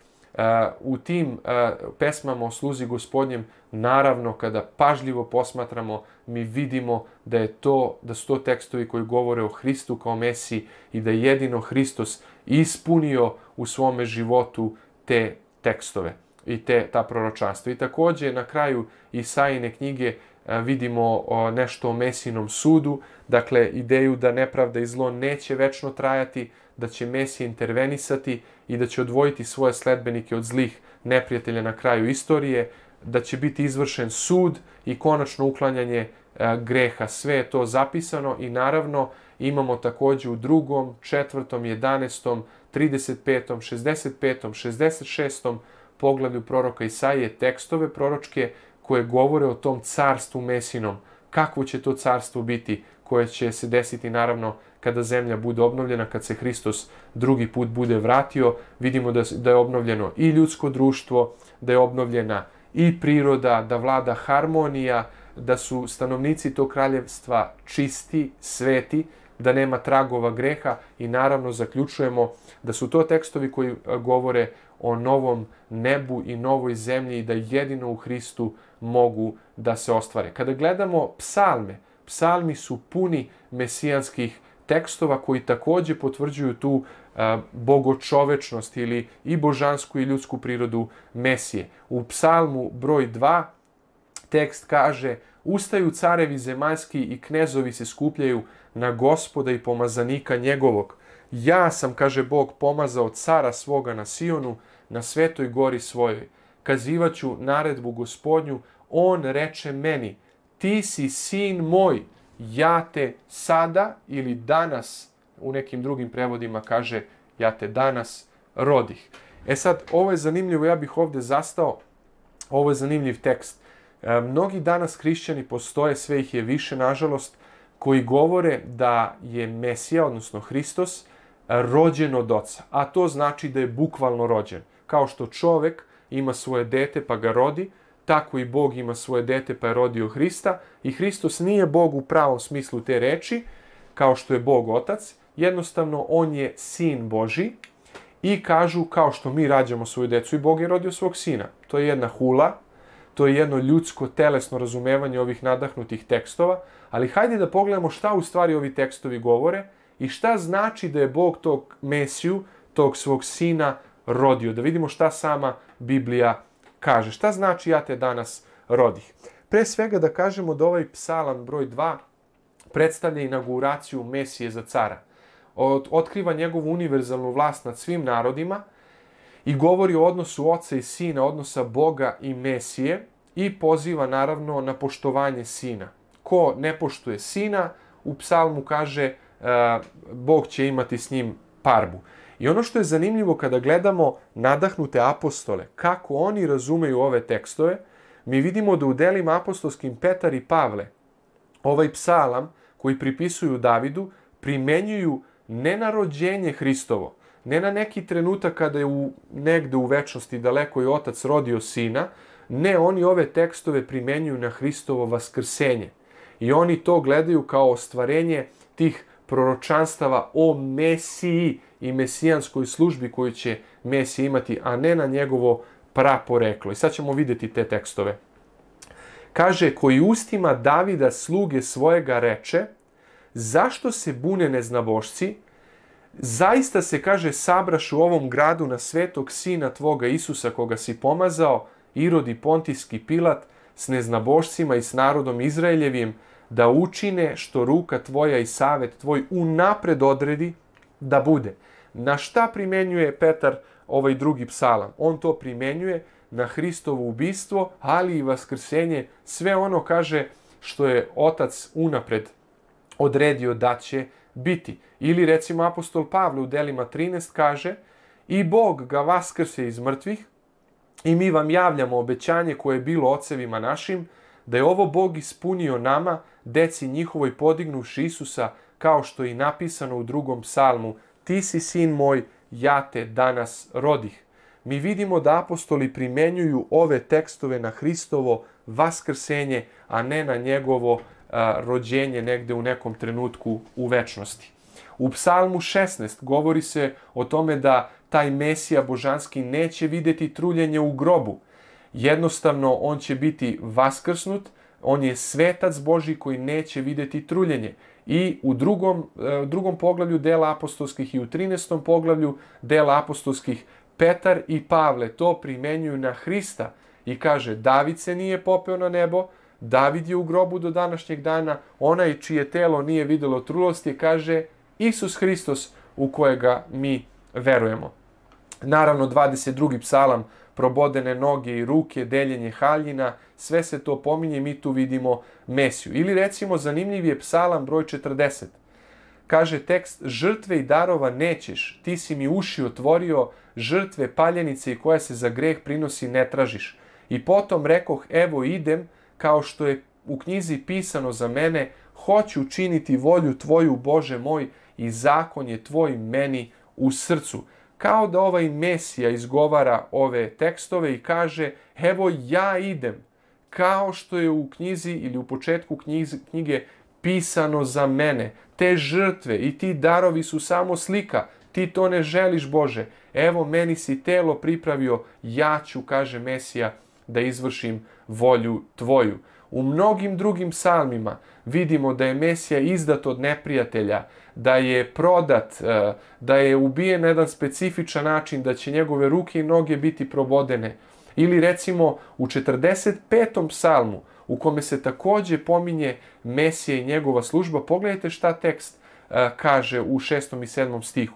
U tim pesmama o sluzi Gospodnjem, naravno, kada pažljivo posmatramo, mi vidimo da, je to, da su to tekstovi koji govore o Hristu kao Mesiji i da je jedino Hristos ispunio u svome životu te tekstove i te, ta proročanstva. I također na kraju Isaijine knjige vidimo nešto o Mesijinom sudu, dakle ideju da nepravda i zlo neće večno trajati, da će Mesija intervenisati i da će odvojiti svoje sledbenike od zlih neprijatelja na kraju istorije, da će biti izvršen sud i konačno uklanjanje greha. Sve je to zapisano i naravno imamo također u drugom, četvrtom, jedanaestom, trideset petom, šezdeset petom, šezdeset šestom poglavlju proroka Isaije tekstove proročke koje govore o tom carstvu Mesijinom. Kakvo će to carstvo biti koje će se desiti naravno kada zemlja bude obnovljena, kad se Hristos drugi put bude vratio. Vidimo da, da je obnovljeno i ljudsko društvo, da je obnovljena i priroda, da vlada harmonija, da su stanovnici tog kraljevstva čisti, sveti, da nema tragova greha i naravno zaključujemo da su to tekstovi koji govore o novom nebu i novoj zemlji i da jedino u Hristu mogu da se ostvare. Kada gledamo psalme, psalmi su puni mesijanskih tekstova koji također potvrđuju tu a, bogočovečnost ili i božansku i ljudsku prirodu Mesije. U psalmu broj dva tekst kaže: ustaju carevi zemaljski i knezovi se skupljaju na Gospoda i pomazanika njegovog. Ja sam, kaže Bog, pomazao cara svoga na Sionu, na svetoj gori svojoj. Kazivaću naredbu Gospodnju, on reče meni, ti si sin moj, ja te sada ili danas, u nekim drugim prevodima kaže, ja te danas rodih. E sad, ovo je zanimljivo, ja bih ovdje zastao, ovo je zanimljiv tekst. E, mnogi danas hrišćani postoje, sve ih je više, nažalost, koji govore da je Mesija, odnosno Hristos, rođen od oca. A to znači da je bukvalno rođen. Kao što čovek ima svoje dete pa ga rodi, tako i Bog ima svoje dete pa je rodio Hrista. I Hristos nije Bog u pravom smislu te reči, kao što je Bog otac. Jednostavno, on je sin Božji i kažu kao što mi rađamo svoju decu i Bog je rodio svog sina. To je jedna hula, to je jedno ljudsko, telesno razumevanje ovih nadahnutih tekstova, ali hajde da pogledamo šta u stvari ovi tekstovi govore i šta znači da je Bog tog Mesiju, tog svog sina rodio. Da vidimo šta sama Biblija kaže. Šta znači ja te danas rodih? Pre svega da kažemo da ovaj psalam broj dva predstavlja inauguraciju Mesije za cara. Otkriva njegovu univerzalnu vlast nad svim narodima i govori o odnosu oca i sina, odnosa Boga i Mesije i poziva naravno na poštovanje sina. Ko ne poštuje sina, u psalmu kaže uh, Bog će imati s njim parbu. I ono što je zanimljivo kada gledamo nadahnute apostole, kako oni razumeju ove tekstove, mi vidimo da u delima apostolskim Petar i Pavle ovaj psalam koji pripisuju Davidu primenjuju ne na rođenje Hristovo, ne na neki trenutak kada je u, negde u večnosti daleko je otac rodio sina, ne, oni ove tekstove primenjuju na Hristovo vaskrsenje. I oni to gledaju kao ostvarenje tih proročanstava o Mesiji i mesijanskoj službi koju će Mesija imati, a ne na njegovo praporeklo. I sad ćemo vidjeti te tekstove. Kaže, koji ustima Davida sluge svojega reče, zašto se bune neznabošci? Zaista se, kaže, sabraš u ovom gradu na svetog sina tvoga Isusa koga si pomazao Irod i Pontijski Pilat s neznabošcima i s narodom Izraeljevim, da učine što ruka tvoja i savet tvoj unapred odredi da bude. Na šta primenjuje Petar ovaj drugi psalam? On to primenjuje na Hristovo ubistvo, ali i vaskrsenje, sve ono, kaže, što je Otac unapred odredio da će biti. Ili recimo apostol Pavle u Delima trinaest kaže: i Bog ga vaskrse iz mrtvih i mi vam javljamo obećanje koje je bilo ocevima našim, da je ovo Bog ispunio nama, deci njihovoj podignuši Isusa, kao što je i napisano u drugom psalmu: ti si sin moj, ja te danas rodih. Mi vidimo da apostoli primenjuju ove tekstove na Hristovo vaskrsenje, a ne na njegovo a, rođenje negde u nekom trenutku u večnosti. U psalmu šesnaest govori se o tome da taj Mesija božanski neće videti truljenje u grobu. Jednostavno, on će biti vaskrsnut, on je svetac Božji koji neće videti truljenje. I u drugom, drugom poglavlju dela apostolskih i u trinaestom poglavlju dela apostolskih Petar i Pavle to primenjuju na Hrista i kaže: David se nije popeo na nebo, David je u grobu do današnjeg dana, onaj čije telo nije videlo trulost je, kaže, Isus Hristos u kojega mi verujemo. Naravno, dvadeset drugi psalam, probodene noge i ruke, deljenje haljina, sve se to pominje, mi tu vidimo Mesiju. Ili recimo zanimljiv je psalam broj četrdeset. Kaže tekst: žrtve i darova nećeš, ti si mi uši otvorio, žrtve, paljenice i koja se za greh prinosi ne tražiš. I potom rekoh: evo idem, kao što je u knjizi pisano za mene, hoću učiniti volju tvoju, Bože moj, i zakon je tvoj meni u srcu. Kao da ovaj Mesija izgovara ove tekstove i kaže: evo ja idem, kao što je u knjizi ili u početku knjige pisano za mene. Te žrtve i ti darovi su samo slika, ti to ne želiš, Bože. Evo, meni si telo pripravio, ja ću, kaže Mesija, da izvršim volju tvoju. U mnogim drugim psalmima vidimo da je Mesija izdat od neprijatelja, da je prodat, da je ubijen na jedan specifičan način, da će njegove ruke i noge biti probodene. Ili recimo u četrdeset petom psalmu, u kome se takođe pominje Mesija i njegova služba, pogledajte šta tekst kaže u šestom i sedmom stihu.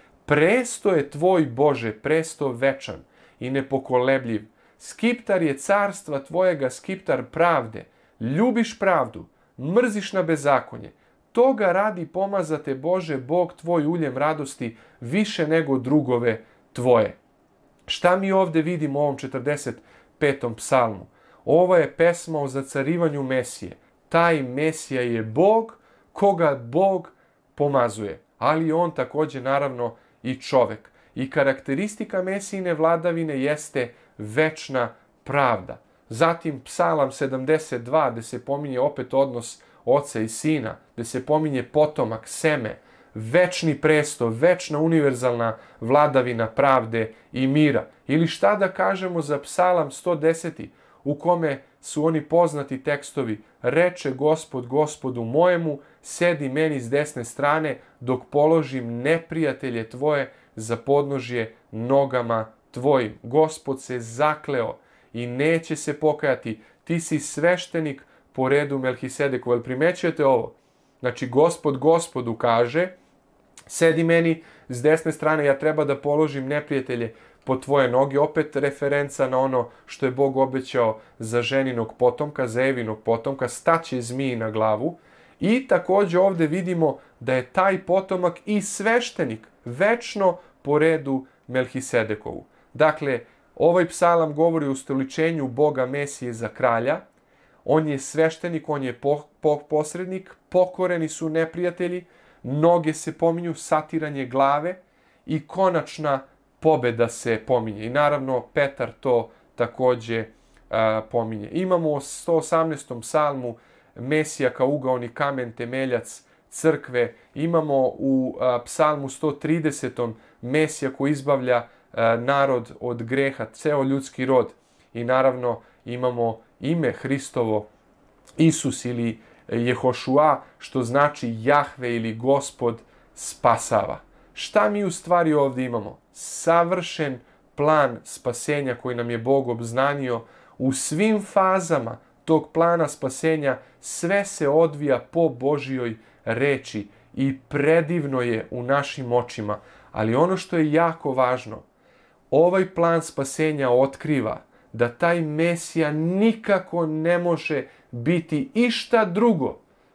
Presto je tvoj, Bože, presto večan i nepokolebljiv. Skiptar je carstva tvojega, skiptar pravde. Ljubiš pravdu, mrziš na bezakonje. Toga radi pomazate, Bože, Bog tvoj uljem radosti, više nego drugove tvoje. Šta mi ovde vidimo u ovom četrdeset petom psalmu? Ovo je pesma o zacarivanju Mesije. Taj Mesija je Bog, koga Bog pomazuje. Ali on takođe, naravno, i čovek. I karakteristika Mesijine vladavine jeste večna pravda. Zatim psalam sedamdeset dva, gde se pominje opet odnos oca i sina, gde se pominje potomak, seme, večni presto, večna univerzalna vladavina pravde i mira. Ili šta da kažemo za psalam sto deset, u kome su oni poznati tekstovi: reče Gospod Gospodu mojemu, sedi meni s desne strane, dok položim neprijatelje tvoje za podnožje nogama tvojim. Gospod se zakleo i neće se pokajati. Ti si sveštenik po redu Melhisedekova. Jel primećujete ovo? Znači, Gospod Gospodu kaže: sedi meni s desne strane, ja treba da položim neprijatelje po tvoje noge. Opet referenca na ono što je Bog obećao za ženinog potomka, za Evinog potomka, staće zmiji na glavu. I takođe ovde vidimo da je taj potomak i sveštenik, večno po redu Melhisedekovu. Dakle, ovaj psalam govori o ustoličenju Boga Mesije za kralja. On je sveštenik, on je po, po, posrednik, pokoreni su neprijatelji, noge se pominju, satiranje glave i konačna pobeda se pominje. I naravno, Petar to takođe a, pominje. Imamo u sto osamnaestom psalmu Mesija kao ugaoni kamen, temeljac crkve. Imamo u a, psalmu sto tridesetom Mesija koji izbavlja a, narod od greha, ceo ljudski rod. I naravno imamo ime Hristovo, Isus ili Jehošua, što znači Jahve ili Gospod spasava. Šta mi u stvari ovdje imamo? Savršen plan spasenja koji nam je Bog obznanio, u svim fazama tog plana spasenja sve se odvija po Božjoj reči i predivno je u našim očima. Ali ono što je jako važno, ovaj plan spasenja otkriva da taj Mesija nikako ne može biti išta drugo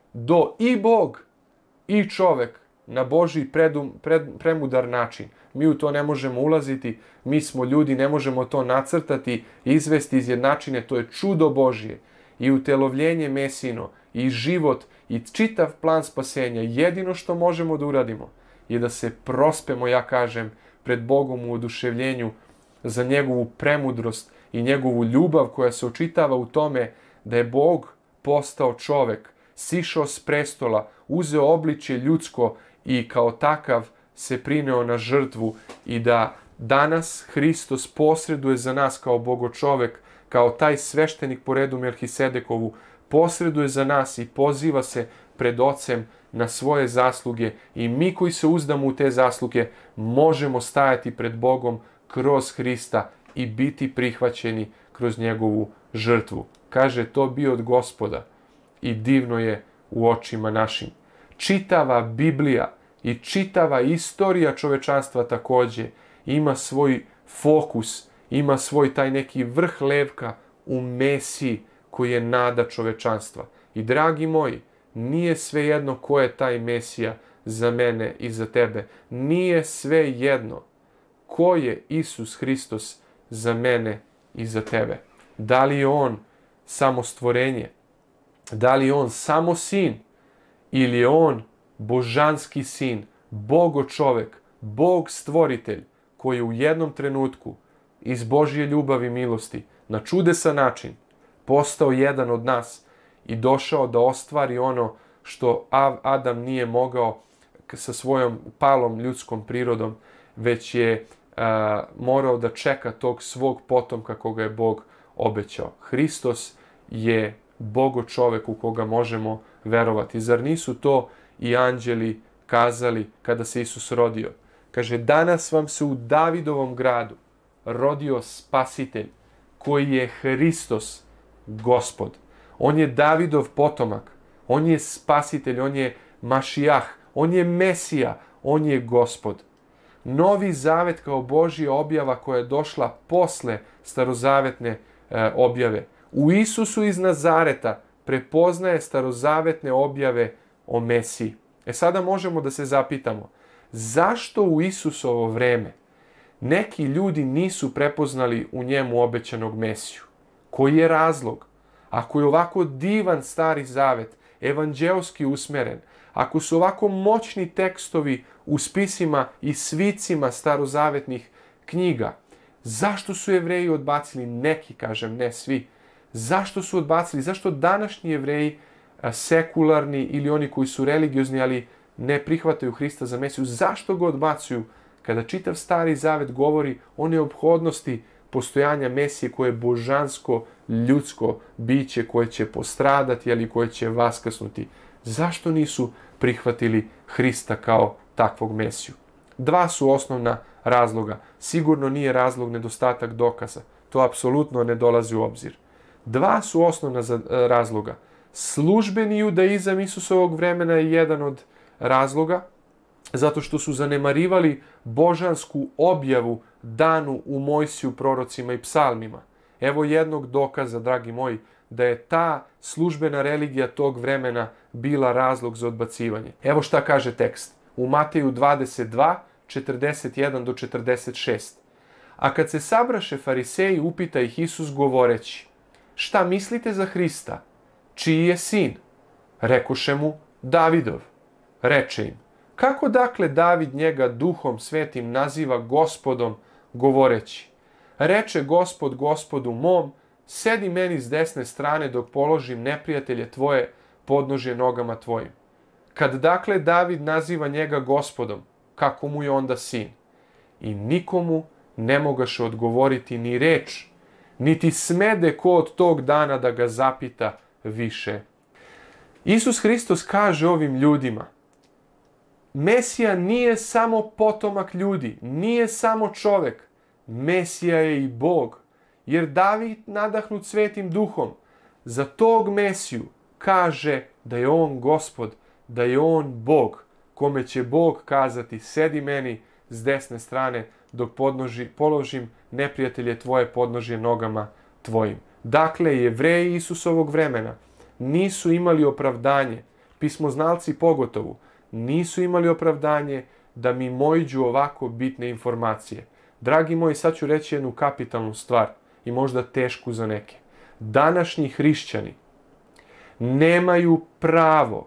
do i Bog i čovek na Božji predum, pred, premudar način. Mi u to ne možemo ulaziti, mi smo ljudi, ne možemo to nacrtati, izvesti iz jednačine, to je čudo Božje. I utelovljenje Mesino, i život, i čitav plan spasenja, jedino što možemo da uradimo je da se prospemo, ja kažem, pred Bogom u oduševljenju za njegovu premudrost i njegovu ljubav koja se očitava u tome da je Bog postao čovek, sišao s prestola, uzeo obličje ljudsko i kao takav se prineo na žrtvu i da danas Hristos posreduje za nas kao Bogočovek, kao taj sveštenik po redu Melhisedekovu, posreduje za nas i poziva se pred Ocem na svoje zasluge i mi koji se uzdamo u te zasluge možemo stajati pred Bogom kroz Hrista i biti prihvaćeni kroz njegovu žrtvu. Kaže, to bi od Gospoda i divno je u očima našim. Čitava Biblija i čitava istorija čovečanstva takođe ima svoj fokus, ima svoj taj neki vrh levka u Mesiji koji je nada čovečanstva. I dragi moji, nije sve jedno ko je taj Mesija za mene i za tebe. Nije sve jedno ko je Isus Hristos za mene i za tebe. Da li je on samo stvorenje? Da li je on samo sin? Ili je on božanski sin, Bogo čovek, Bog stvoritelj, koji je u jednom trenutku iz Božje ljubavi i milosti na čudesan način postao jedan od nas i došao da ostvari ono što Adam nije mogao sa svojom palom ljudskom prirodom, već je a, morao da čeka tog svog potomka koga je Bog obećao. Hristos je Bogo čovek u koga možemo verovati. Zar nisu to i anđeli kazali kada se Isus rodio? Kaže, danas vam se u Davidovom gradu rodio spasitelj koji je Hristos, Gospod. On je Davidov potomak, on je spasitelj, on je Mašijah, on je Mesija, on je Gospod. Novi zavet kao Božja objava koja je došla posle starozavetne e, objave. U Isusu iz Nazareta prepoznaje starozavetne objave o Mesiji. E sada možemo da se zapitamo, zašto u Isusovo vreme neki ljudi nisu prepoznali u njemu obećanog Mesiju? Koji je razlog? Ako je ovako divan stari zavet, evanđeoski usmeren, ako su ovako moćni tekstovi u spisima i svicima starozavetnih knjiga, zašto su Jevreji odbacili? Neki, kažem, ne svi. Zašto su odbacili? Zašto današnji Jevreji, sekularni ili oni koji su religiozni, ali ne prihvataju Hrista za Mesiju, zašto ga odbacuju kada čitav stari zavet govori o neophodnosti postojanja Mesije koje je božansko, ljudsko biće koje će postradati ali koje će vaskrsnuti? Zašto nisu prihvatili Hrista kao takvog Mesiju? Dva su osnovna razloga. Sigurno nije razlog nedostatak dokaza. To apsolutno ne dolazi u obzir. Dva su osnovna razloga. Službeni judaizam Isusovog vremena je jedan od razloga, zato što su zanemarivali božansku objavu danu u Mojsiju, prorocima i psalmima. Evo jednog dokaza, dragi moji, da je ta službena religija tog vremena bila razlog za odbacivanje. Evo šta kaže tekst u Mateju dvadeset dva, četrdeset jedan do četrdeset šest. A kad se sabraše fariseji, upita ih Isus govoreći, šta mislite za Hrista? Čiji je sin? Rekoše mu, Davidov. Reče im, kako dakle David njega duhom svetim naziva Gospodom, govoreći, reče Gospod Gospodu mom, sedi meni s desne strane dok položim neprijatelje tvoje podnožje nogama tvojim. Kad dakle David naziva njega Gospodom, kako mu je onda sin? I nikomu ne mogaše odgovoriti ni reč, niti smede ko od tog dana da ga zapita više. Isus Hristos kaže ovim ljudima, Mesija nije samo potomak ljudi, nije samo čovek, Mesija je i Bog, jer David, nadahnut Svetim Duhom, za tog Mesiju kaže da je on Gospod, da je on Bog, kome će Bog kazati: sedi meni s desne strane dok podnoži, položim neprijatelje tvoje podnožje nogama tvojim. Dakle, Jevreji Isusovog vremena nisu imali opravdanje, pismoznalci pogotovo, nisu imali opravdanje da mimoiđu ovako bitne informacije. Dragi moji, sad ću reći jednu kapitalnu stvar i možda tešku za neke. Današnji hrišćani nemaju pravo,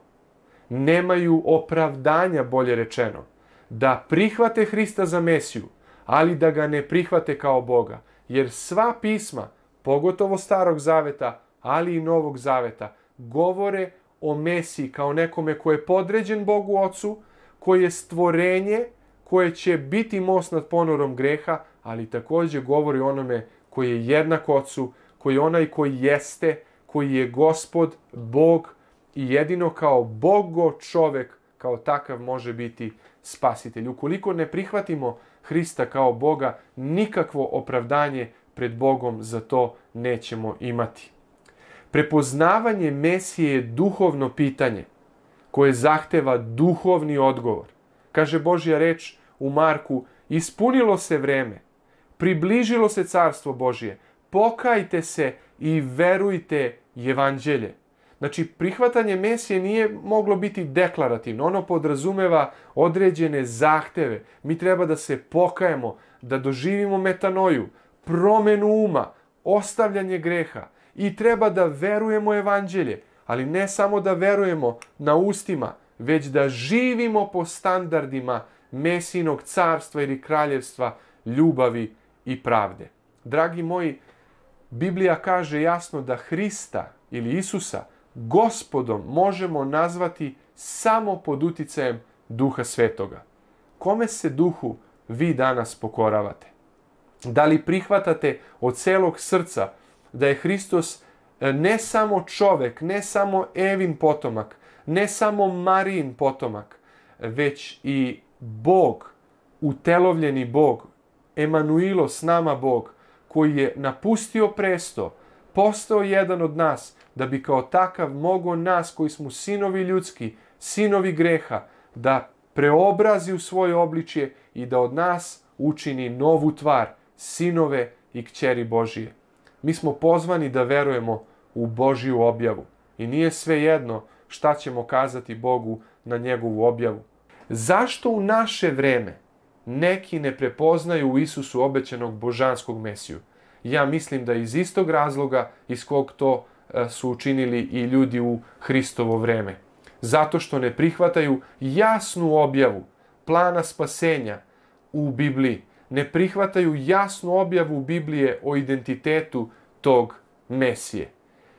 nemaju opravdanja, bolje rečeno, da prihvate Hrista za Mesiju, ali da ga ne prihvate kao Boga. Jer sva pisma, pogotovo Starog Zaveta, ali i Novog Zaveta, govore o Mesiji kao nekome ko je podređen Bogu Ocu, koji je stvorenje, koje će biti most nad ponorom greha, ali također govori o onome koji je jednak Ocu, koji je onaj koji jeste, koji je Gospod, Bog i jedino kao Bogo čovek, kao takav može biti spasitelj. Ukoliko ne prihvatimo Hrista kao Boga, nikakvo opravdanje pred Bogom za to nećemo imati. Prepoznavanje Mesije je duhovno pitanje koje zahteva duhovni odgovor. Kaže Božja reč u Marku: ispunilo se vreme, približilo se carstvo Božje, pokajte se i verujte evanđelje. Znači, prihvatanje Mesije nije moglo biti deklarativno. Ono podrazumeva određene zahteve. Mi treba da se pokajemo, da doživimo metanoju, promenu uma, ostavljanje greha i treba da verujemo evanđelje. Ali ne samo da verujemo na ustima, već da živimo po standardima Mesijinog carstva ili kraljevstva ljubavi i pravde. Dragi moji, Biblija kaže jasno da Hrista ili Isusa Gospodom možemo nazvati samo pod uticajem Duha Svetoga. Kome se duhu vi danas pokoravate? Da li prihvatate od celog srca da je Hristos ne samo čovek, ne samo Evin potomak, ne samo Marijin potomak, već i Bog, utelovljeni Bog, Emanuilo, s nama Bog, koji je napustio presto, postao jedan od nas, da bi kao takav mogao nas koji smo sinovi ljudski, sinovi greha, da preobrazi u svoje obličje i da od nas učini novu tvar, sinove i kćeri Božije. Mi smo pozvani da verujemo u Božju objavu i nije svejedno šta ćemo kazati Bogu na njegovu objavu. Zašto u naše vreme neki ne prepoznaju u Isusu obećanog božanskog Mesiju? Ja mislim da iz istog razloga iz kog to su učinili i ljudi u Hristovo vreme. Zato što ne prihvataju jasnu objavu plana spasenja u Bibliji. Ne prihvataju jasnu objavu Biblije o identitetu tog Mesije.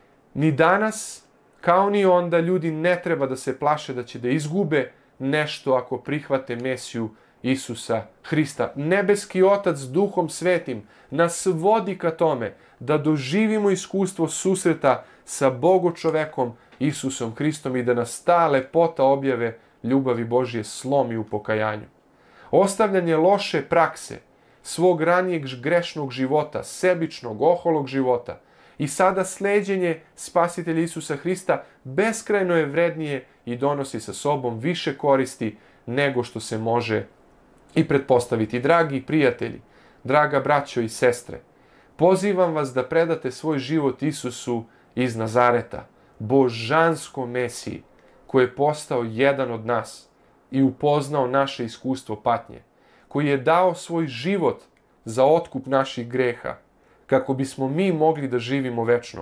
Ni danas, kao ni onda, ljudi ne treba da se plaše da će da izgube nešto ako prihvate Mesiju Isusa Hrista. Nebeski Otac Duhom Svetim nas vodi ka tome da doživimo iskustvo susreta sa Bogo čovekom Isusom Hristom i da nas ta lepota objave ljubavi Božje slomi u pokajanju. Ostavljanje loše prakse, svog ranijeg grešnog života, sebičnog, oholog života i sada sleđenje Spasitelja Isusa Hrista beskrajno je vrednije i donosi sa sobom više koristi nego što se može i pretpostaviti. Dragi prijatelji, draga braćo i sestre, pozivam vas da predate svoj život Isusu iz Nazareta, božanskom Mesiji, koji je postao jedan od nas i upoznao naše iskustvo patnje, koji je dao svoj život za otkup naših greha, kako bismo mi mogli da živimo večno,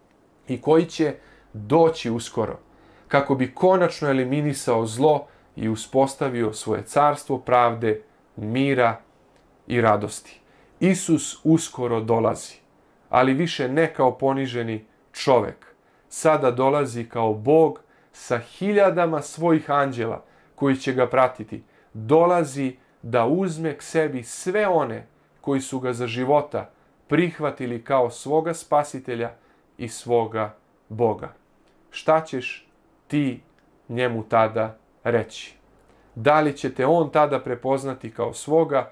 i koji će doći uskoro, kako bi konačno eliminisao zlo i uspostavio svoje carstvo pravde, mira i radosti. Isus uskoro dolazi, ali više ne kao poniženi čovek. Sada dolazi kao Bog sa hiljadama svojih anđela koji će ga pratiti. Dolazi da uzme k sebi sve one koji su ga za života prihvatili kao svoga spasitelja i svoga Boga. Šta ćeš ti njemu tada reći? Da li će te on tada prepoznati kao svoga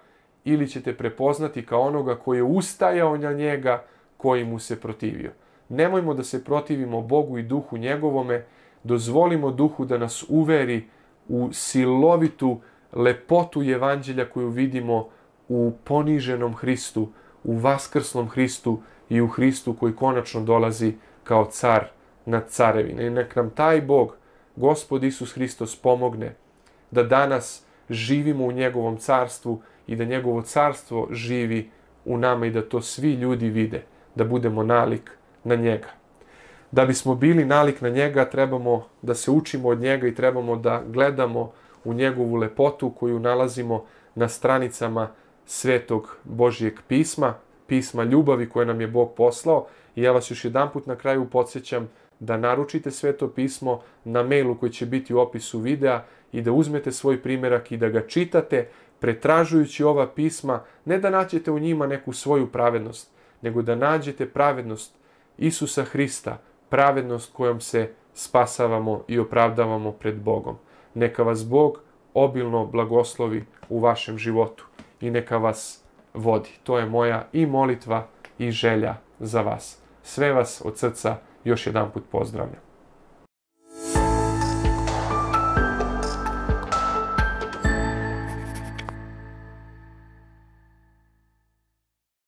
ili ćete prepoznati kao onoga koji je ustajao na njega, koji mu se protivio. Nemojmo da se protivimo Bogu i duhu njegovome, dozvolimo duhu da nas uveri u silovitu lepotu evanđelja koju vidimo u poniženom Hristu, u vaskrslom Hristu i u Hristu koji konačno dolazi kao car nad carevima. I nek nam taj Bog, Gospod Isus Hristos, pomogne da danas živimo u njegovom carstvu i da njegovo carstvo živi u nama i da to svi ljudi vide, da budemo nalik na njega. Da bismo bili nalik na njega, trebamo da se učimo od njega i trebamo da gledamo u njegovu lepotu koju nalazimo na stranicama Svetog Božjeg pisma, pisma ljubavi koje nam je Bog poslao. I ja vas još jedanput na kraju podsjećam da naručite Sveto pismo na mailu koji će biti u opisu videa i da uzmete svoj primjerak i da ga čitate, pretražujući ova pisma, ne da nađete u njima neku svoju pravednost, nego da nađete pravednost Isusa Hrista, pravednost kojom se spasavamo i opravdavamo pred Bogom. Neka vas Bog obilno blagoslovi u vašem životu i neka vas vodi. To je moja i molitva i želja za vas. Sve vas od srca još jedanput pozdravljam.